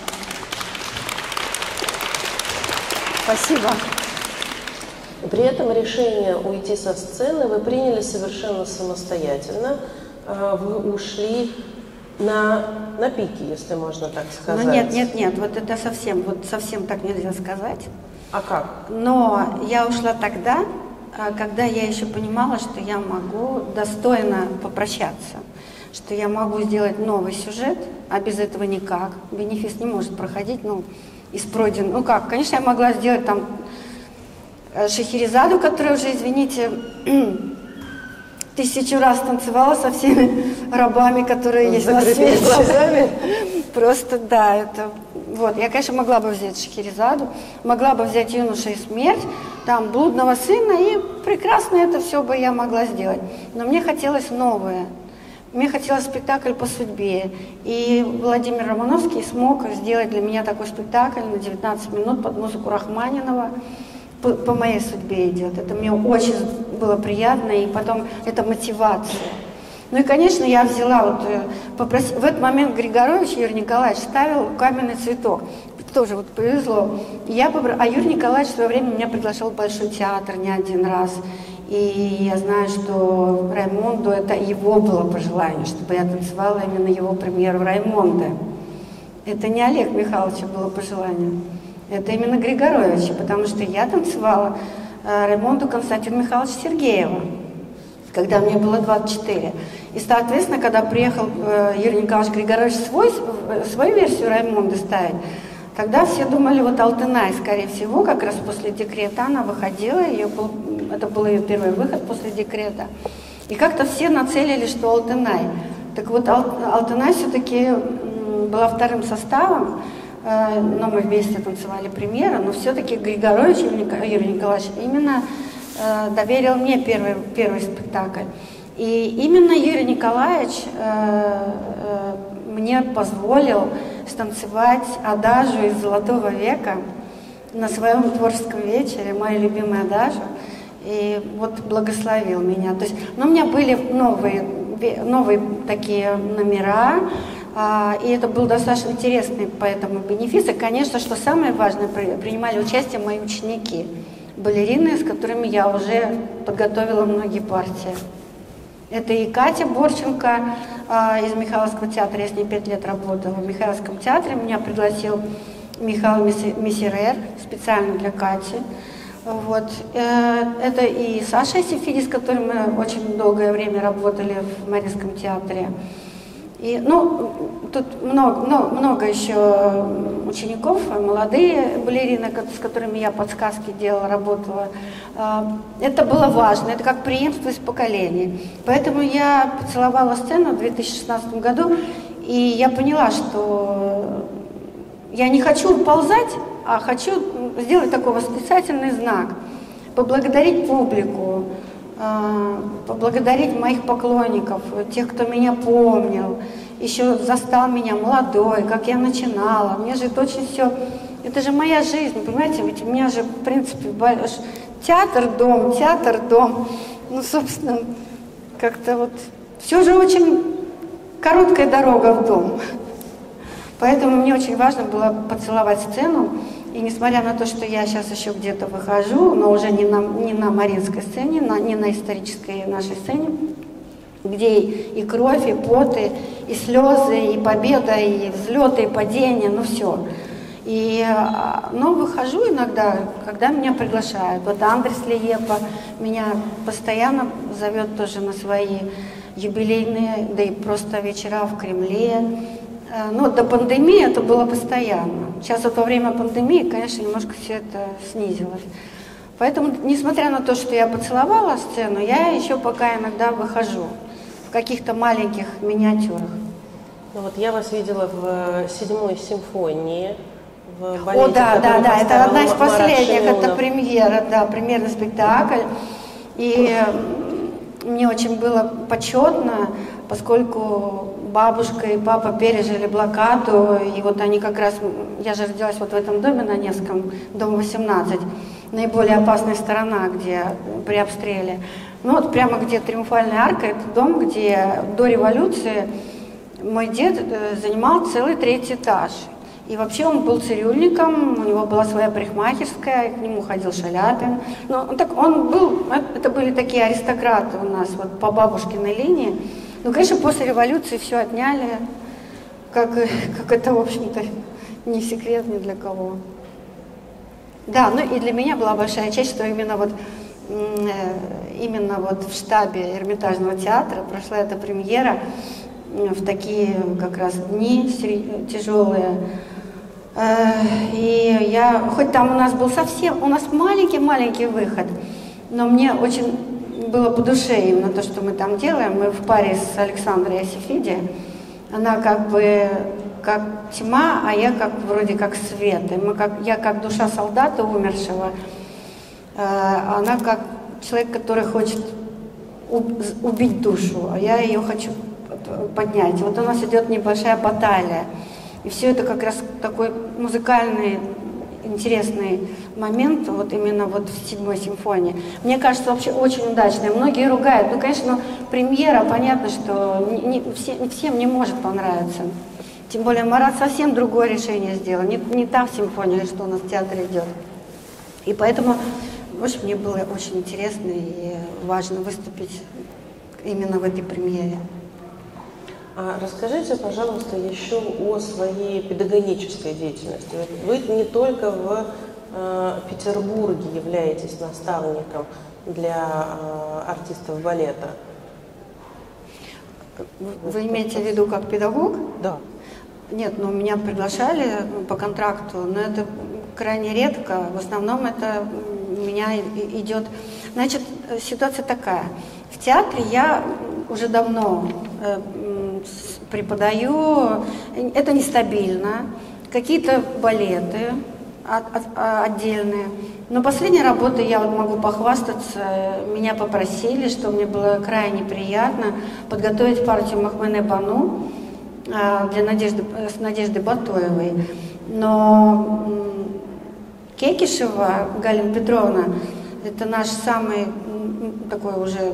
Спасибо. При этом решение уйти со сцены вы приняли совершенно самостоятельно. Вы ушли на, на пике, если можно так сказать. Ну нет, нет, нет, вот это совсем, вот совсем так нельзя сказать. А как? Но я ушла тогда, когда я еще понимала, что я могу достойно попрощаться, что я могу сделать новый сюжет, а без этого никак. Бенефис не может проходить, ну, из пройденного. Ну как, конечно, я могла сделать там Шахерезаду, которая уже, извините, тысячу раз танцевала со всеми рабами, которые есть на свете. Глазами. Просто, да, это... Вот, я, конечно, могла бы взять Шахерезаду, могла бы взять Юноша и смерть, там блудного сына, и прекрасно это все бы я могла сделать. Но мне хотелось новое. Мне хотелось спектакль по судьбе. И Владимир Романовский смог сделать для меня такой спектакль на девятнадцать минут под музыку Рахманинова. По, по моей судьбе идет. Это мне очень было приятно, и потом это мотивация. Ну и, конечно, я взяла, вот, попроси, в этот момент Григорович Юрий Николаевич ставил «Каменный цветок». Тоже вот повезло. Я побр... А Юрий Николаевич в свое время меня приглашал в Большой театр не один раз. И я знаю, что Раймонду, это его было пожелание, чтобы я танцевала именно его премьеру Раймонда. Это не Олег Михайловича было пожелание. Это именно Григоровича, потому что я танцевала э, Раймонду Константина Михайловича Сергеева, когда мне было двадцать четыре. И, соответственно, когда приехал э, Юрий Николаевич Григорович свой, свою версию Раймонда ставить, тогда все думали, вот Алтынай, скорее всего, как раз после декрета она выходила, ее был, это был ее первый выход после декрета. И как-то все нацелили, что Алтынай. Так вот, Ал, Алтынай все-таки была вторым составом, э, но мы вместе танцевали премьеру, но все-таки Григорович Юрий Николаевич именно э, доверил мне первый, первый спектакль. И именно Юрий Николаевич э, э, мне позволил станцевать адажу из «Золотого века» на своем творческом вечере, мою любимую адажу, и вот благословил меня. То есть, ну, у меня были новые, новые такие номера, а, и это был достаточно интересный поэтому бенефис. И, конечно, что самое важное, принимали участие мои ученики, балерины, с которыми я уже подготовила многие партии. Это и Катя Борченко э, из Михайловского театра, я с ней пять лет работала в Михайловском театре, меня пригласил Михаил Мессерер специально для Кати. Вот. Э, это и Саша Сефиди, с которым мы очень долгое время работали в Мариинском театре. И, ну, тут много, много, много еще учеников, молодые балерины, с которыми я подсказки делала, работала. Это было важно, это как преемственность поколений. Поэтому я поцеловала сцену в две тысячи шестнадцатом году, и я поняла, что я не хочу уползать, а хочу сделать такой восклицательный знак, поблагодарить публику, поблагодарить моих поклонников, тех, кто меня помнил, еще застал меня молодой, как я начинала. Мне же это очень все, это же моя жизнь, понимаете, ведь у меня же, в принципе, театр, дом, театр, дом. Ну, собственно, как-то вот все же очень короткая дорога в дом. Поэтому мне очень важно было поцеловать сцену. И несмотря на то, что я сейчас еще где-то выхожу, но уже не на, не на Мариинской сцене, на, не на исторической нашей сцене, где и, и кровь, и поты, и слезы, и победа, и взлеты, и падения, ну все. И, но выхожу иногда, когда меня приглашают. Вот Андрес Лиепа меня постоянно зовет тоже на свои юбилейные, да и просто вечера в Кремле. Ну, до пандемии это было постоянно. Сейчас вот во время пандемии, конечно, немножко все это снизилось. Поэтому, несмотря на то, что я поцеловала сцену, я еще пока иногда выхожу в каких-то маленьких миниатюрах. Ну, вот я вас видела в седьмой симфонии. В балете, О, да, да, да, это одна из последних, Шимонов. Это премьера, да, премьерный спектакль. И мне очень было почетно, поскольку бабушка и папа пережили блокаду, и вот они как раз, я же родилась вот в этом доме на Невском, дом восемнадцать, наиболее опасная сторона, где при обстреле. Ну вот прямо где Триумфальная арка, это дом, где до революции мой дед занимал целый третий этаж. И вообще он был цирюльником, у него была своя парикмахерская, к нему ходил Шаляпин. Но он, так, он был, это были такие аристократы у нас вот по бабушкиной линии. Ну, конечно, после революции все отняли, как, как это, в общем-то, не секрет ни для кого. Да, ну и для меня была большая честь, что именно вот, именно вот в штабе Эрмитажного театра прошла эта премьера в такие как раз дни тяжелые. И я, хоть там у нас был совсем, у нас маленький-маленький выход, но мне очень было по душе именно то, что мы там делаем. Мы в паре с Александрой Асифиди. Она как бы как тьма, а я как вроде как свет. И мы как, я как душа солдата умершего Она как человек, который хочет убить душу, а я ее хочу поднять. Вот у нас идет небольшая баталия. И все это как раз такой музыкальный, интересный момент, вот именно вот в седьмой симфонии. Мне кажется, вообще очень удачная. Многие ругают. Ну, конечно, премьера, понятно, что не, не, все, не всем не может понравиться. Тем более Марат совсем другое решение сделал. Не, не та симфония, что у нас в театре идет. И поэтому, в общем, мне было очень интересно и важно выступить именно в этой премьере. А расскажите, пожалуйста, еще о своей педагогической деятельности. Вы не только в э, Петербурге являетесь наставником для э, артистов балета. Вы имеете в виду как педагог? Да. Нет, ну меня приглашали по контракту, но это крайне редко. В основном это у меня идет... Значит, ситуация такая. В театре я уже давно э, преподаю, это нестабильно, какие-то балеты от, от, отдельные. Но последней работой я вот могу похвастаться, меня попросили, что мне было крайне приятно подготовить партию Махмене Бану для Надежды, с Надеждой Батоевой. Но Кекишева Галина Петровна, это наш самый такой уже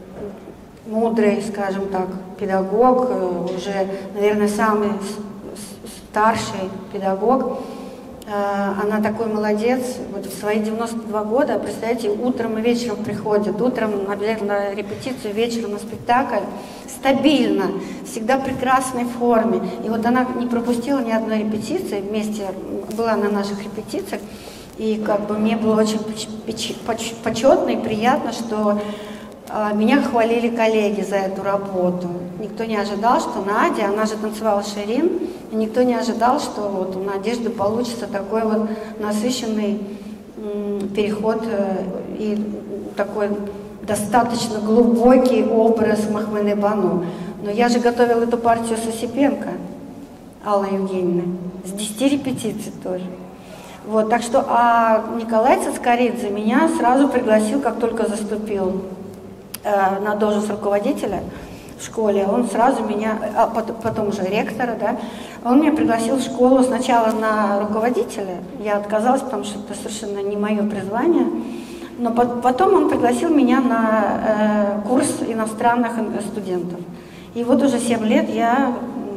мудрый, скажем так, педагог, уже, наверное, самый старший педагог. Она такой молодец. Вот в свои девяносто два года, представляете, утром и вечером приходит. Утром обязательно на репетицию, вечером на спектакль. Стабильно, всегда в прекрасной форме. И вот она не пропустила ни одной репетиции, вместе была на наших репетициях. И как бы мне было очень почетно и приятно, что меня хвалили коллеги за эту работу. Никто не ожидал, что Надя, она же танцевала Ширин, и никто не ожидал, что вот у Надежды получится такой вот насыщенный переход и такой достаточно глубокий образ Махмене Бану. Но я же готовила эту партию с Осипенко, Аллы Евгеньевны, с десяти репетиций тоже. Вот, так что, а Николай Цискоридзе меня сразу пригласил, как только заступил э, на должность руководителя в школе, он сразу меня, а потом уже ректора, да, он меня пригласил в школу сначала на руководителя, я отказалась, потому что это совершенно не мое призвание, но потом он пригласил меня на э, курс иностранных студентов. И вот уже семь лет я,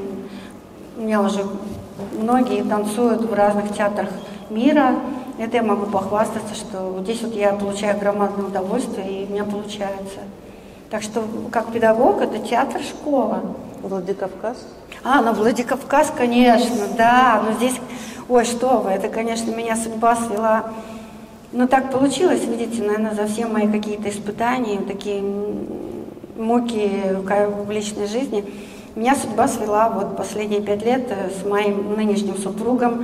у меня уже многие танцуют в разных театрах мира. Это я могу похвастаться, что вот здесь вот я получаю громадное удовольствие, и у меня получается. Так что, как педагог, это театр-школа. Владикавказ? А, ну Владикавказ, конечно, да. Но здесь, ой, что вы, это, конечно, меня судьба свела. Но так получилось, видите, наверное, за все мои какие-то испытания, такие муки в личной жизни. Меня судьба свела вот последние пять лет с моим нынешним супругом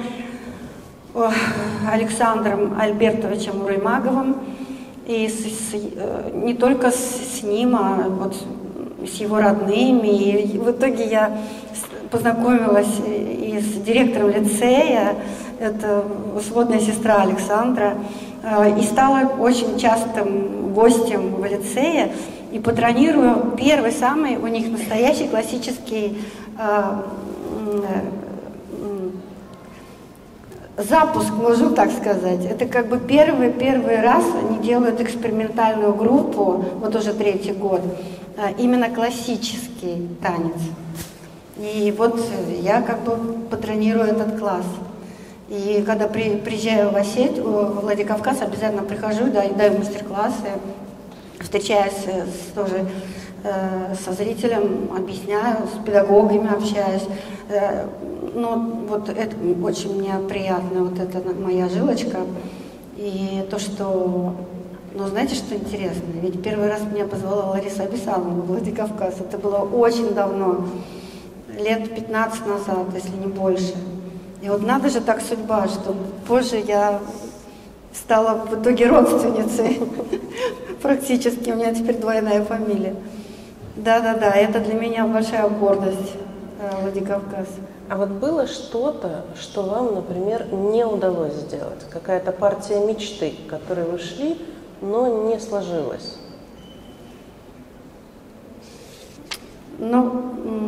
Александром Альбертовичем Ураймаговым. И с, с, не только с, с ним, а вот с его родными. И в итоге я познакомилась и с директором лицея, это сводная сестра Александра, и стала очень частым гостем в лицее. И патронирую первый, самый у них настоящий классический э, э, запуск, можно так сказать. Это как бы первый, первый раз они делают экспериментальную группу, вот уже третий год, э, именно классический танец. И вот я как бы патронирую этот класс. И когда при, приезжаю в Осетию, в Владикавказ, обязательно прихожу, даю, даю мастер-классы, встречаюсь с, тоже э, со зрителем, объясняю, с педагогами общаюсь. Э, ну, вот это очень мне приятно, вот это моя жилочка. И то, что... Ну, знаете, что интересно? Ведь первый раз меня позвала Лариса Абисаловна в Владикавказ. Это было очень давно, лет пятнадцать назад, если не больше. И вот надо же так судьба, что позже я стала в итоге родственницей. Практически, у меня теперь двойная фамилия. Да-да-да, это для меня большая гордость, Владикавказ. А вот было что-то, что вам, например, не удалось сделать? Какая-то партия мечты, к которой вы шли, но не сложилось? Ну,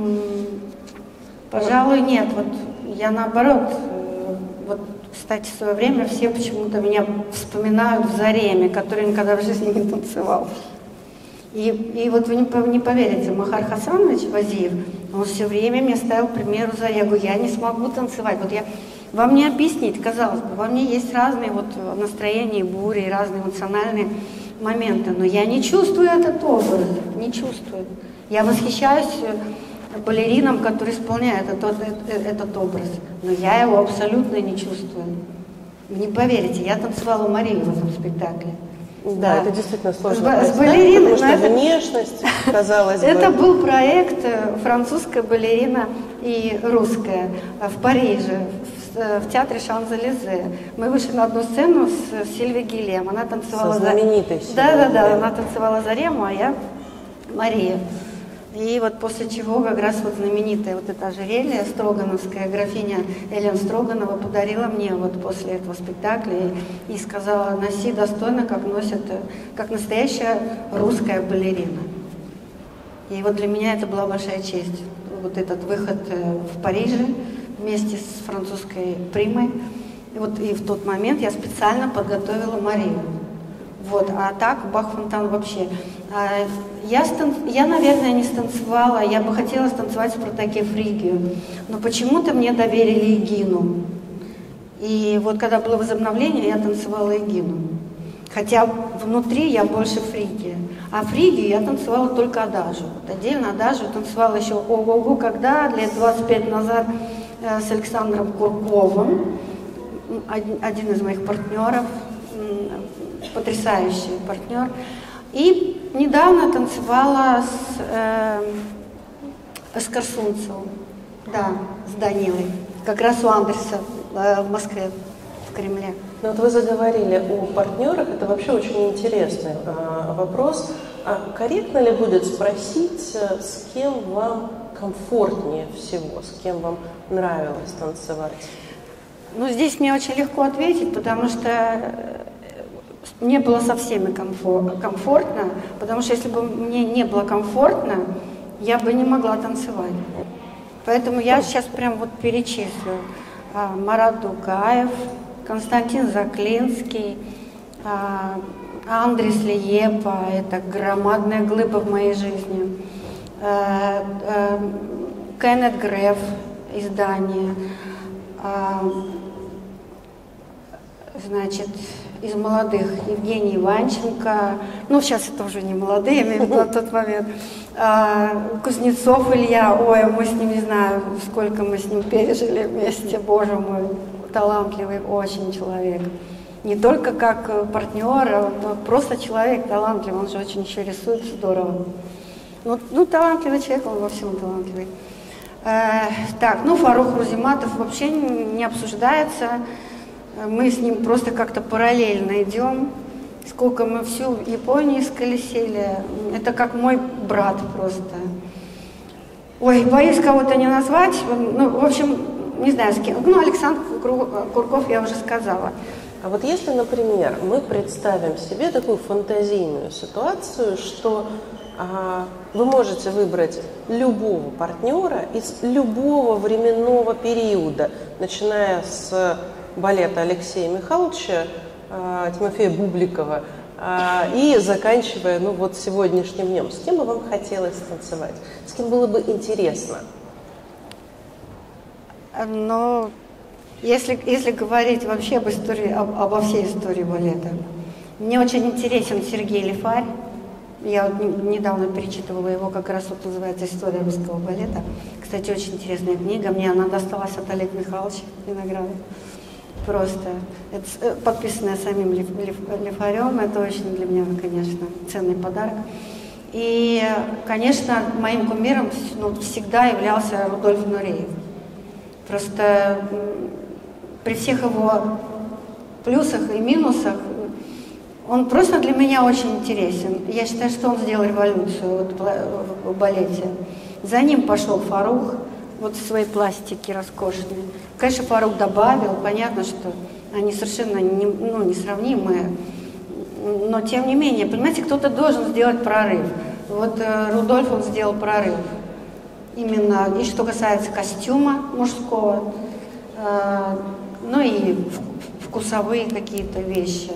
пожалуй, нет. Вот я наоборот, вот, кстати, в свое время все почему-то меня вспоминают в Зареме, который никогда в жизни не танцевал. И, и вот вы не, не поверите, Махар Хасанович Вазиев, он все время мне ставил пример за. Я говорю, я не смогу танцевать. Вот я, вам не объяснить, казалось бы, во мне есть разные вот настроения, бури, разные эмоциональные моменты, но я не чувствую этот образ, не чувствую. Я восхищаюсь балеринам, которые исполняют этот, этот, этот образ, но я его абсолютно не чувствую. Не поверите, я танцевала Марию в этом спектакле. Да, да, это действительно сложно с, представить, с балериной, потому что это, внешность, казалось бы. Это был проект французская балерина и русская в Париже, в, в театре Шан-Зелезе. Мы вышли на одну сцену с Сильвией Гильем. Она танцевала Со знаменитой за... Да, да, да, она танцевала Зарему, а я Мария. И вот после чего как раз вот знаменитая вот эта ожерелье строгановская, графиня Элен Строганова подарила мне вот после этого спектакля и, и сказала, носи достойно, как носит, как настоящая русская балерина. И вот для меня это была большая честь. Вот этот выход в Париже вместе с французской примой. И вот и в тот момент я специально подготовила Марию. Вот, а так Бах-Фонтан вообще. Я, стан... я, наверное, не станцевала, я бы хотела станцевать Спартаке Фригию, но почему-то мне доверили Эгину. И вот когда было возобновление, я танцевала Эгину. Хотя внутри я больше Фригия. А Фригию я танцевала только Адажу. Вот отдельно Адажу танцевала еще ого-го, когда, лет двадцать пять назад с Александром Курковым, один из моих партнеров, потрясающий партнер. И недавно танцевала с, э, с Корсунцевым, да, с Данилой, как раз у Андреса э, в Москве, в Кремле. Ну, вот вы заговорили о партнерах, это вообще очень интересный э, вопрос. А корректно ли будет спросить, с кем вам комфортнее всего, с кем вам нравилось танцевать? Ну, здесь мне очень легко ответить, потому что мне было со всеми комфортно, потому что если бы мне не было комфортно, я бы не могла танцевать. Поэтому я сейчас прям вот перечислю. Марат Дугаев, Константин Заклинский, Андрис Лиепа, это громадная глыба в моей жизни, Кеннет Греф из Дании, значит, из молодых Евгений Иванченко, ну, сейчас это уже не молодые, имею в виду на тот момент, а, Кузнецов Илья, ой, мы с ним, не знаю, сколько мы с ним пережили вместе, боже мой, талантливый очень человек. Не только как партнер, но просто человек талантливый, он же очень еще рисует здорово. Ну, ну талантливый человек, он во всем талантливый. Э, так, ну, Фарух Рузиматов вообще не обсуждается. Мы с ним просто как-то параллельно идем. Сколько мы всю Японию исколесили. Это как мой брат просто. Ой, боюсь кого-то не назвать. Ну, в общем, не знаю с кем. Ну, Александр Курков я уже сказала. А вот если, например, мы представим себе такую фантазийную ситуацию, что а, вы можете выбрать любого партнера из любого временного периода, начиная с балета Алексея Михайловича, э, Тимофея Бубликова, э, и заканчивая, ну, вот сегодняшним днем. С кем бы вам хотелось танцевать? С кем было бы интересно? Но если, если говорить вообще об истории, об, обо всей истории балета, мне очень интересен Сергей Лифарь. Я вот недавно перечитывала его, как раз вот называется «История русского балета». Кстати, очень интересная книга. Мне она досталась от Олега Михайловича Виноградова. Просто. Это подписанное самим Лиф, Лиф, Лифарем. Это очень для меня, конечно, ценный подарок. И, конечно, моим кумиром, ну, всегда являлся Рудольф Нуреев. Просто при всех его плюсах и минусах он просто для меня очень интересен. Я считаю, что он сделал революцию вот в балете. За ним пошел Фарух, вот свои пластики роскошные. Конечно, Фарук добавил, понятно, что они совершенно не, ну, несравнимые, но тем не менее, понимаете, кто-то должен сделать прорыв. Вот э, Рудольф, он сделал прорыв. Именно, и что касается костюма мужского, э, ну и вкусовые какие-то вещи.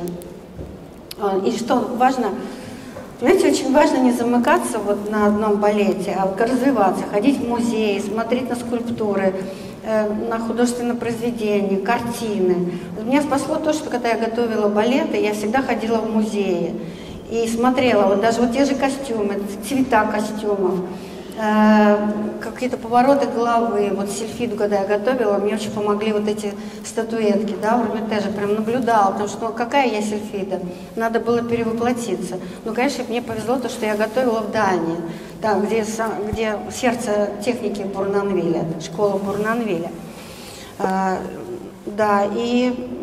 И что важно, знаете, очень важно не замыкаться вот на одном балете, а развиваться, ходить в музеи, смотреть на скульптуры, э, на художественные произведения, картины. Меня спасло то, что когда я готовила балеты, я всегда ходила в музеи и смотрела, вот даже вот те же костюмы, цвета костюмов, э, какие-то повороты головы. Вот сильфиду, когда я готовила, мне очень помогли вот эти статуэтки, да, в Эрмитаже, прям наблюдала, потому что, ну, какая я сильфида, надо было перевоплотиться. Ну, конечно, мне повезло то, что я готовила в Дании, да, где, где сердце техники Бурнанвиля, школа Бурнанвиля. А, да, и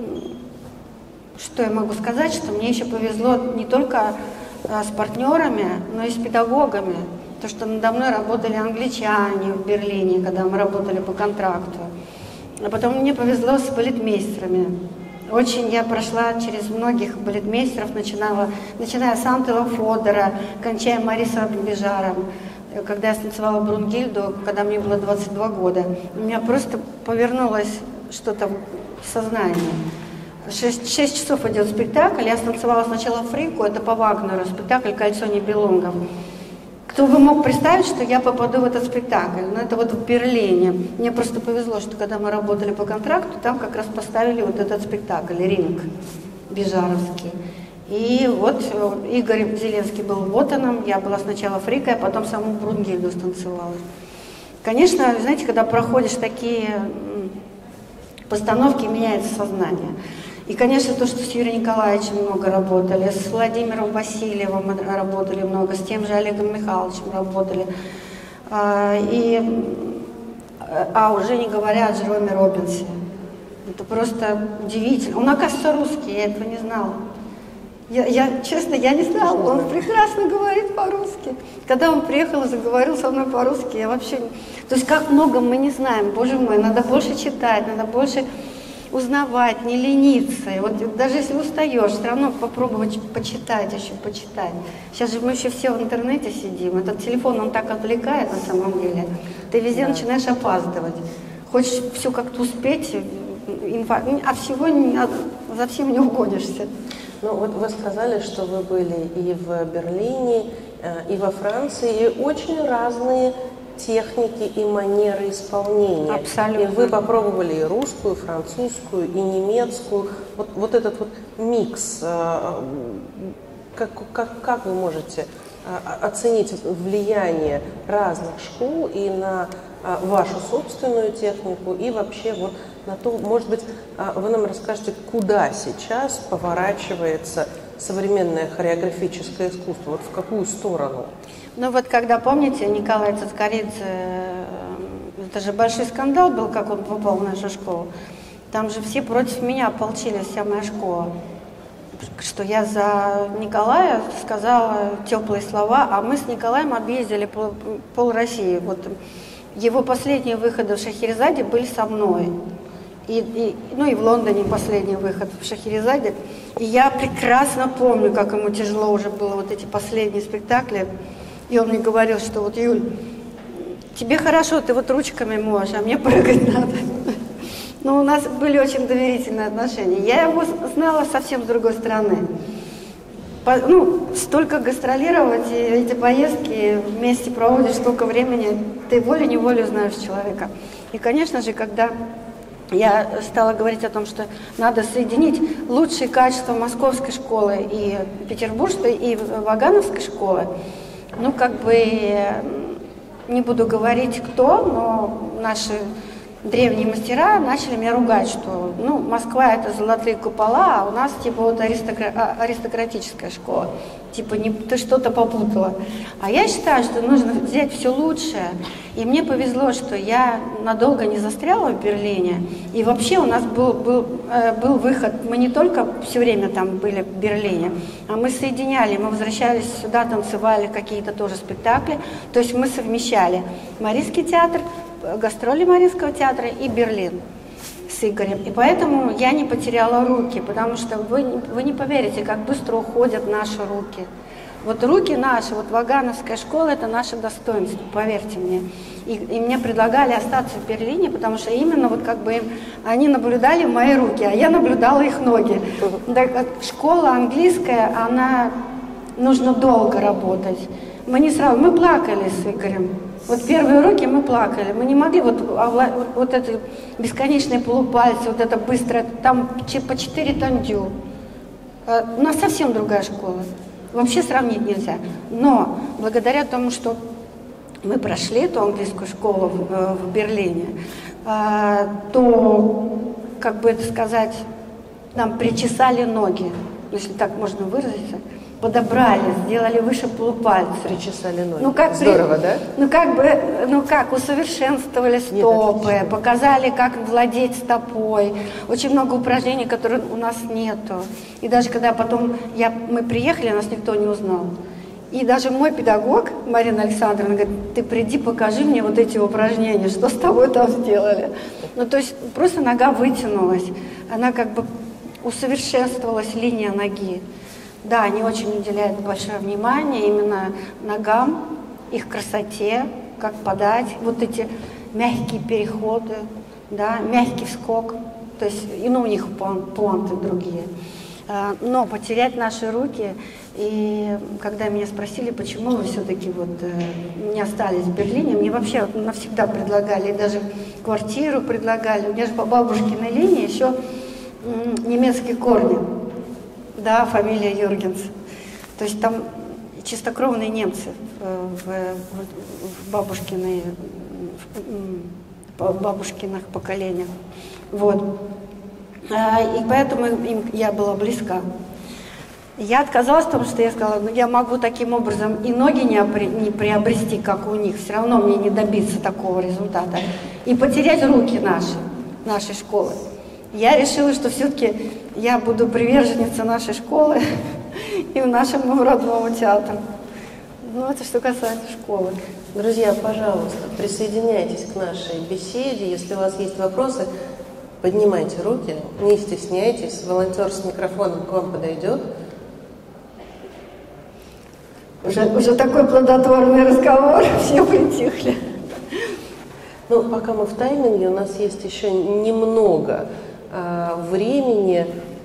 что я могу сказать, что мне еще повезло не только а, с партнерами, но и с педагогами. То, что надо мной работали англичане в Берлине, когда мы работали по контракту. А потом мне повезло с балетмейстерами. Очень я прошла через многих балетмейстеров, начинала, начиная с Антела Фодора, кончая Марисом Бежаром. Когда я станцевала Брунгильду, когда мне было двадцать два года, у меня просто повернулось что-то в сознании. Шесть, шесть часов идет спектакль, я станцевала сначала фрику, это по Вагнеру, спектакль «Кольцо Нибелунгов». Кто бы мог представить, что я попаду в этот спектакль? Ну, это вот в Берлине. Мне просто повезло, что когда мы работали по контракту, там как раз поставили вот этот спектакль «Ринг» Бежаровский. И вот Игорь Зеленский был Вотаном, я была сначала фрикой, а потом саму Брунгильду станцевала. Конечно, знаете, когда проходишь такие постановки, меняется сознание. И, конечно, то, что с Юрием Николаевичем много работали, с Владимиром Васильевым мы работали много, с тем же Олегом Михайловичем работали. И, а уже не говоря о Джероме Робинсе. Это просто удивительно. Он, оказывается, русский, я этого не знала. Я, я, честно, я не знала, он прекрасно говорит по-русски. Когда он приехал и заговорил со мной по-русски, я вообще... То есть как много мы не знаем, боже мой, надо больше читать, надо больше... узнавать, не лениться. И вот даже если устаешь, все равно попробовать почитать, еще почитать. Сейчас же мы еще все в интернете сидим. Этот телефон, он так отвлекает на самом деле. Ты везде да. начинаешь опаздывать. Хочешь все как-то успеть, инфа... а всего не, за всем не угонишься. Ну вот вы сказали, что вы были и в Берлине, и во Франции, и очень разные техники и манеры исполнения. Абсолютно. И вы попробовали и русскую, и французскую, и немецкую. Вот, вот этот вот микс, как, как, как вы можете оценить влияние разных школ и на вашу собственную технику, и вообще вот на то, может быть, вы нам расскажете, куда сейчас поворачивается современное хореографическое искусство, вот в какую сторону? Ну вот когда, помните, Николай Цискоридзе, это же большой скандал был, как он попал в нашу школу. Там же все против меня ополчились, вся моя школа. Что я за Николая сказала теплые слова, а мы с Николаем объездили пол, пол России. Вот его последние выходы в Шахерезаде были со мной. И, и, ну и в Лондоне последний выход в Шахерезаде. И я прекрасно помню, как ему тяжело уже было вот эти последние спектакли. И он мне говорил, что вот, Юль, тебе хорошо, ты вот ручками можешь, а мне прыгать надо. Но у нас были очень доверительные отношения. Я его знала совсем с другой стороны. По, ну, столько гастролировать, и эти поездки вместе проводишь столько времени, ты волей-неволей знаешь человека. И, конечно же, когда я стала говорить о том, что надо соединить лучшие качества московской школы и петербургской, и вагановской школы, ну, как бы, не буду говорить кто, но наши древние мастера начали меня ругать, что, ну, Москва — это золотые купола, а у нас, типа, вот аристокра... аристократическая школа. Типа, не... ты что-то попутала. А я считаю, что нужно взять все лучшее. И мне повезло, что я надолго не застряла в Берлине. И вообще у нас был, был, э, был выход. Мы не только все время там были в Берлине, а мы соединяли. Мы возвращались сюда, танцевали какие-то тоже спектакли. То есть мы совмещали Марийский театр, гастроли Мариинского театра и Берлин с Игорем. И поэтому я не потеряла руки, потому что вы, вы не поверите, как быстро уходят наши руки. Вот руки наши, вот Вагановская школа, это наше достоинство, поверьте мне. И, и мне предлагали остаться в Берлине, потому что именно вот как бы им, они наблюдали мои руки, а я наблюдала их ноги. Так как школа английская, она нужно долго работать. Мы не сразу, мы плакали с Игорем. Вот первые уроки мы плакали, мы не могли, вот, вот, вот это бесконечные полупальцы, вот это быстрое, там по четыре тандю. У нас совсем другая школа. Вообще сравнить нельзя. Но благодаря тому, что мы прошли эту английскую школу в, в Берлине, то, как бы это сказать, нам причесали ноги, если так можно выразиться, подобрали, сделали выше полупальца. Причесали ноги. Ну, как Здорово, при... да? Ну как бы, ну как, усовершенствовали стопы, Нет, показали, как владеть стопой. Очень много упражнений, которых у нас нету. И даже когда потом я, мы приехали, нас никто не узнал. И даже мой педагог, Марина Александровна, говорит, ты приди, покажи мне вот эти упражнения, что с тобой там сделали. Ну, то есть просто нога вытянулась, она как бы усовершенствовалась, линия ноги. Да, они очень уделяют большое внимание именно ногам, их красоте, как подать, вот эти мягкие переходы, да, мягкий вскок, то есть, и ну, у них планты другие. Но потерять наши руки, и когда меня спросили, почему вы все-таки вот не остались в Берлине, мне вообще навсегда предлагали, и даже квартиру предлагали, у меня же по бабушкиной линии еще немецкие корни. Да, фамилия Юргенс. То есть там чистокровные немцы в, в, в, бабушкиной, в бабушкиных поколениях. Вот. И поэтому им я была близка. Я отказалась, потому что я сказала, ну я могу таким образом и ноги не, опри, не приобрести, как у них, все равно мне не добиться такого результата. И потерять руки наши, нашей школы. Я решила, что все-таки я буду приверженницей нашей школы и нашему родному театру. Ну, это что касается школы. Друзья, пожалуйста, присоединяйтесь к нашей беседе. Если у вас есть вопросы, поднимайте руки, не стесняйтесь. Волонтер с микрофоном к вам подойдет. Уже, уже такой плодотворный разговор, все притихли. Ну, пока мы в тайминге, у нас есть еще немного э, времени.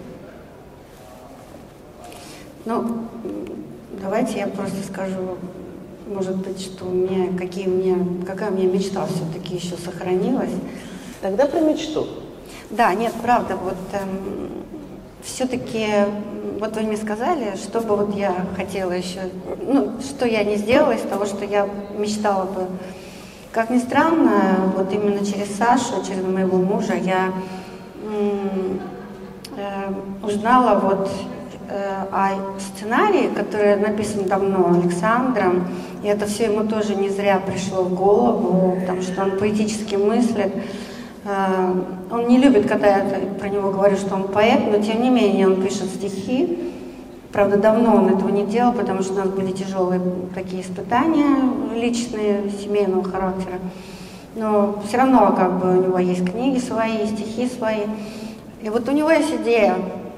Ну, давайте я просто скажу, может быть, что у меня, какие у меня, какая у меня мечта все-таки еще сохранилась. Тогда про мечту. Да, нет, правда, вот эм, все-таки, вот вы мне сказали, что бы вот я хотела еще, ну, что я не сделала из того, что я мечтала бы. Как ни странно, вот именно через Сашу, через моего мужа я м, э, узнала вот э, о сценарии, который написан давно Александром, и это все ему тоже не зря пришло в голову, потому что он поэтически мыслит. Э, он не любит, когда я про него говорю, что он поэт, но тем не менее он пишет стихи. Правда, давно он этого не делал, потому что у нас были тяжелые такие испытания личные, семейного характера. Но все равно как бы у него есть книги свои, стихи свои. И вот у него есть идея,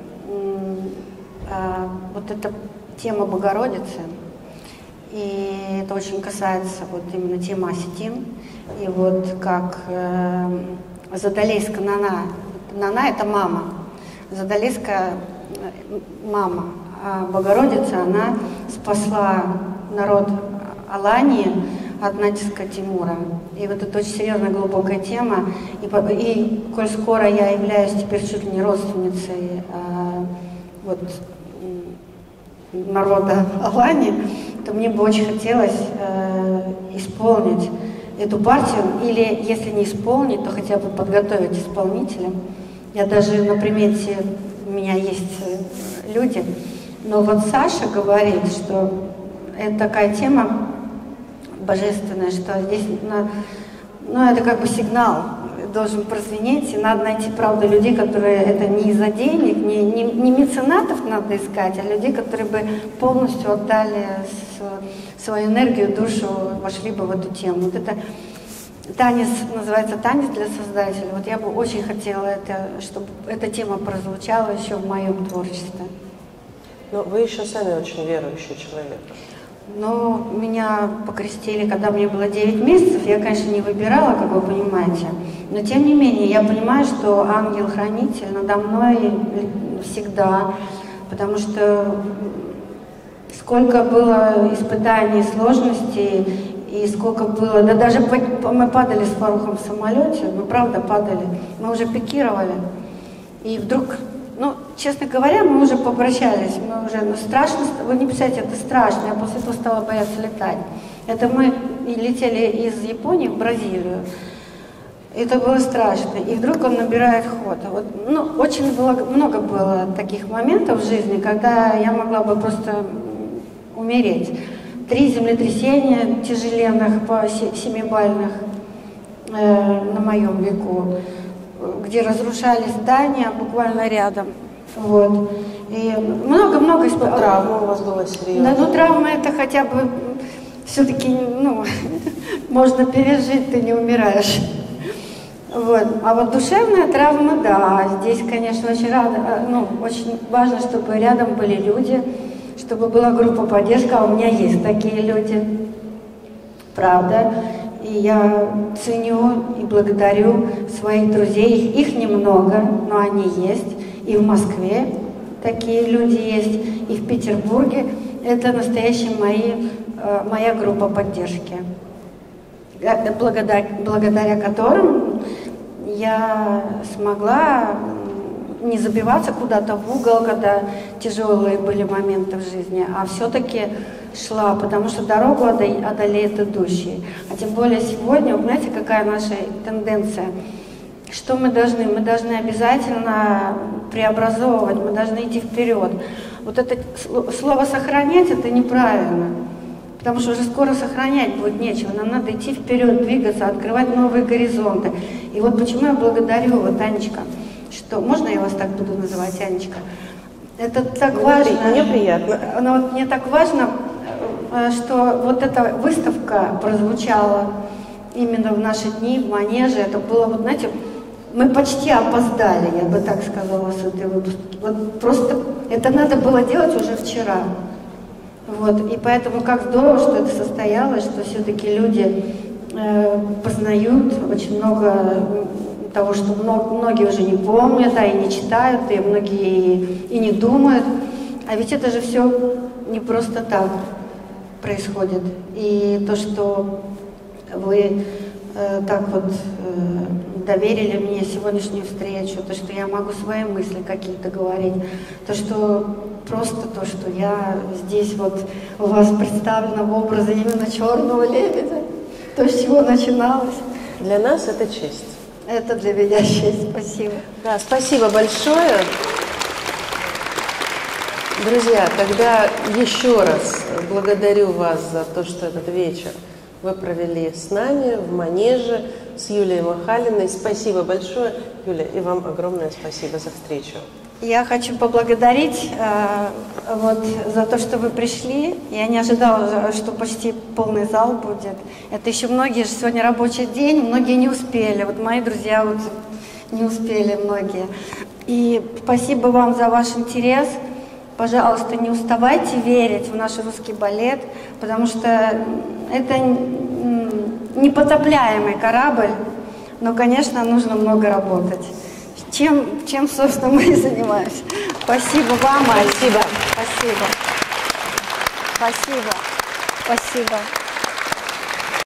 э, вот эта тема Богородицы. И это очень касается вот именно темы осетин. И вот как э, Задалейска Нана. Нана – это мама. Задалейская мама. А Богородица, она спасла народ Алании от натиска Тимура. И вот это очень серьезная, глубокая тема. И, и коль скоро я являюсь теперь чуть ли не родственницей а, вот, народа Алании, то мне бы очень хотелось а, исполнить эту партию, или если не исполнить, то хотя бы подготовить исполнителя. Я даже на примете, у меня есть люди, но вот Саша говорит, что это такая тема божественная, что здесь, ну, это как бы сигнал должен прозвенеть, и надо найти, правда, людей, которые это не из-за денег, не, не, не меценатов надо искать, а людей, которые бы полностью отдали свою энергию, душу, вошли бы в эту тему. Вот это Танец называется «Танец для создателя». Вот я бы очень хотела, это, чтобы эта тема прозвучала еще в моем творчестве. Но вы еще сами очень верующий человек. Но меня покрестили, когда мне было девять месяцев. Я, конечно, не выбирала, как вы понимаете. Но, тем не менее, я понимаю, что ангел-хранитель надо мной всегда. Потому что сколько было испытаний, сложностей, и сколько было... Да даже мы падали с Фарухом в самолете, мы правда падали. Мы уже пикировали. И вдруг... Ну, честно говоря, мы уже попрощались, мы уже, ну, страшно, вы не представляете, это страшно, я после этого стала бояться летать. Это мы летели из Японии в Бразилию, это было страшно, и вдруг он набирает ход. Вот, ну, очень было, много было таких моментов в жизни, когда я могла бы просто умереть. Три землетрясения тяжеленных, по семибальных э, на моем веку, где разрушались здания буквально рядом. Вот. И много-много испытаний. Травма у вас была серьезная. Да, ну травма это хотя бы все-таки, ну, можно пережить, ты не умираешь. Вот. А вот душевная травма, да, здесь, конечно, очень рада, ну, очень важно, чтобы рядом были люди, чтобы была группа поддержки, а у меня есть такие люди, правда. И я ценю и благодарю своих друзей. Их немного, но они есть. И в Москве такие люди есть, и в Петербурге. Это настоящие мои, моя группа поддержки, благодаря, благодаря которым я смогла не забиваться куда-то в угол, когда тяжелые были моменты в жизни, а все-таки шла, потому что дорогу одолеет идущий. А тем более сегодня, вы знаете, какая наша тенденция? Что мы должны? Мы должны обязательно преобразовывать, мы должны идти вперед. Вот это слово «сохранять» — это неправильно, потому что уже скоро сохранять будет нечего. Нам надо идти вперед, двигаться, открывать новые горизонты. И вот почему я благодарю, вот, Анечка, что... Можно я вас так буду называть, Анечка? Это так мне важно. Мне приятно. Но вот мне так важно, что вот эта выставка прозвучала именно в наши дни, в Манеже. Это было, вот знаете, мы почти опоздали, я бы так сказала, с этой выпуски. Вот просто это надо было делать уже вчера. Вот. И поэтому как здорово, что это состоялось, что все-таки люди э, познают очень много того, что много, многие уже не помнят, а и не читают, и многие и, и не думают. А ведь это же все не просто так происходит. И то, что вы э, так вот э, доверили мне сегодняшнюю встречу, то, что я могу свои мысли какие-то говорить, то, что просто то, что я здесь вот у вас представлена в образе именно черного лебедя, то, с чего начиналось. Для нас это честь. Это для меня честь. Спасибо. Да, спасибо большое. Друзья, тогда еще раз благодарю вас за то, что этот вечер вы провели с нами в Манеже, с Юлией Махалиной. Спасибо большое, Юля, и вам огромное спасибо за встречу. Я хочу поблагодарить э, вот, за то, что вы пришли. Я не ожидала, что почти полный зал будет. Это еще многие, сегодня рабочий день, многие не успели. Вот мои друзья вот не успели многие. И спасибо вам за ваш интерес. Пожалуйста, не уставайте верить в наш русский балет, потому что это непотопляемый корабль, но, конечно, нужно много работать. Чем, чем, собственно, мы и занимаемся. Спасибо вам, Спасибо. Спасибо. Спасибо. Спасибо.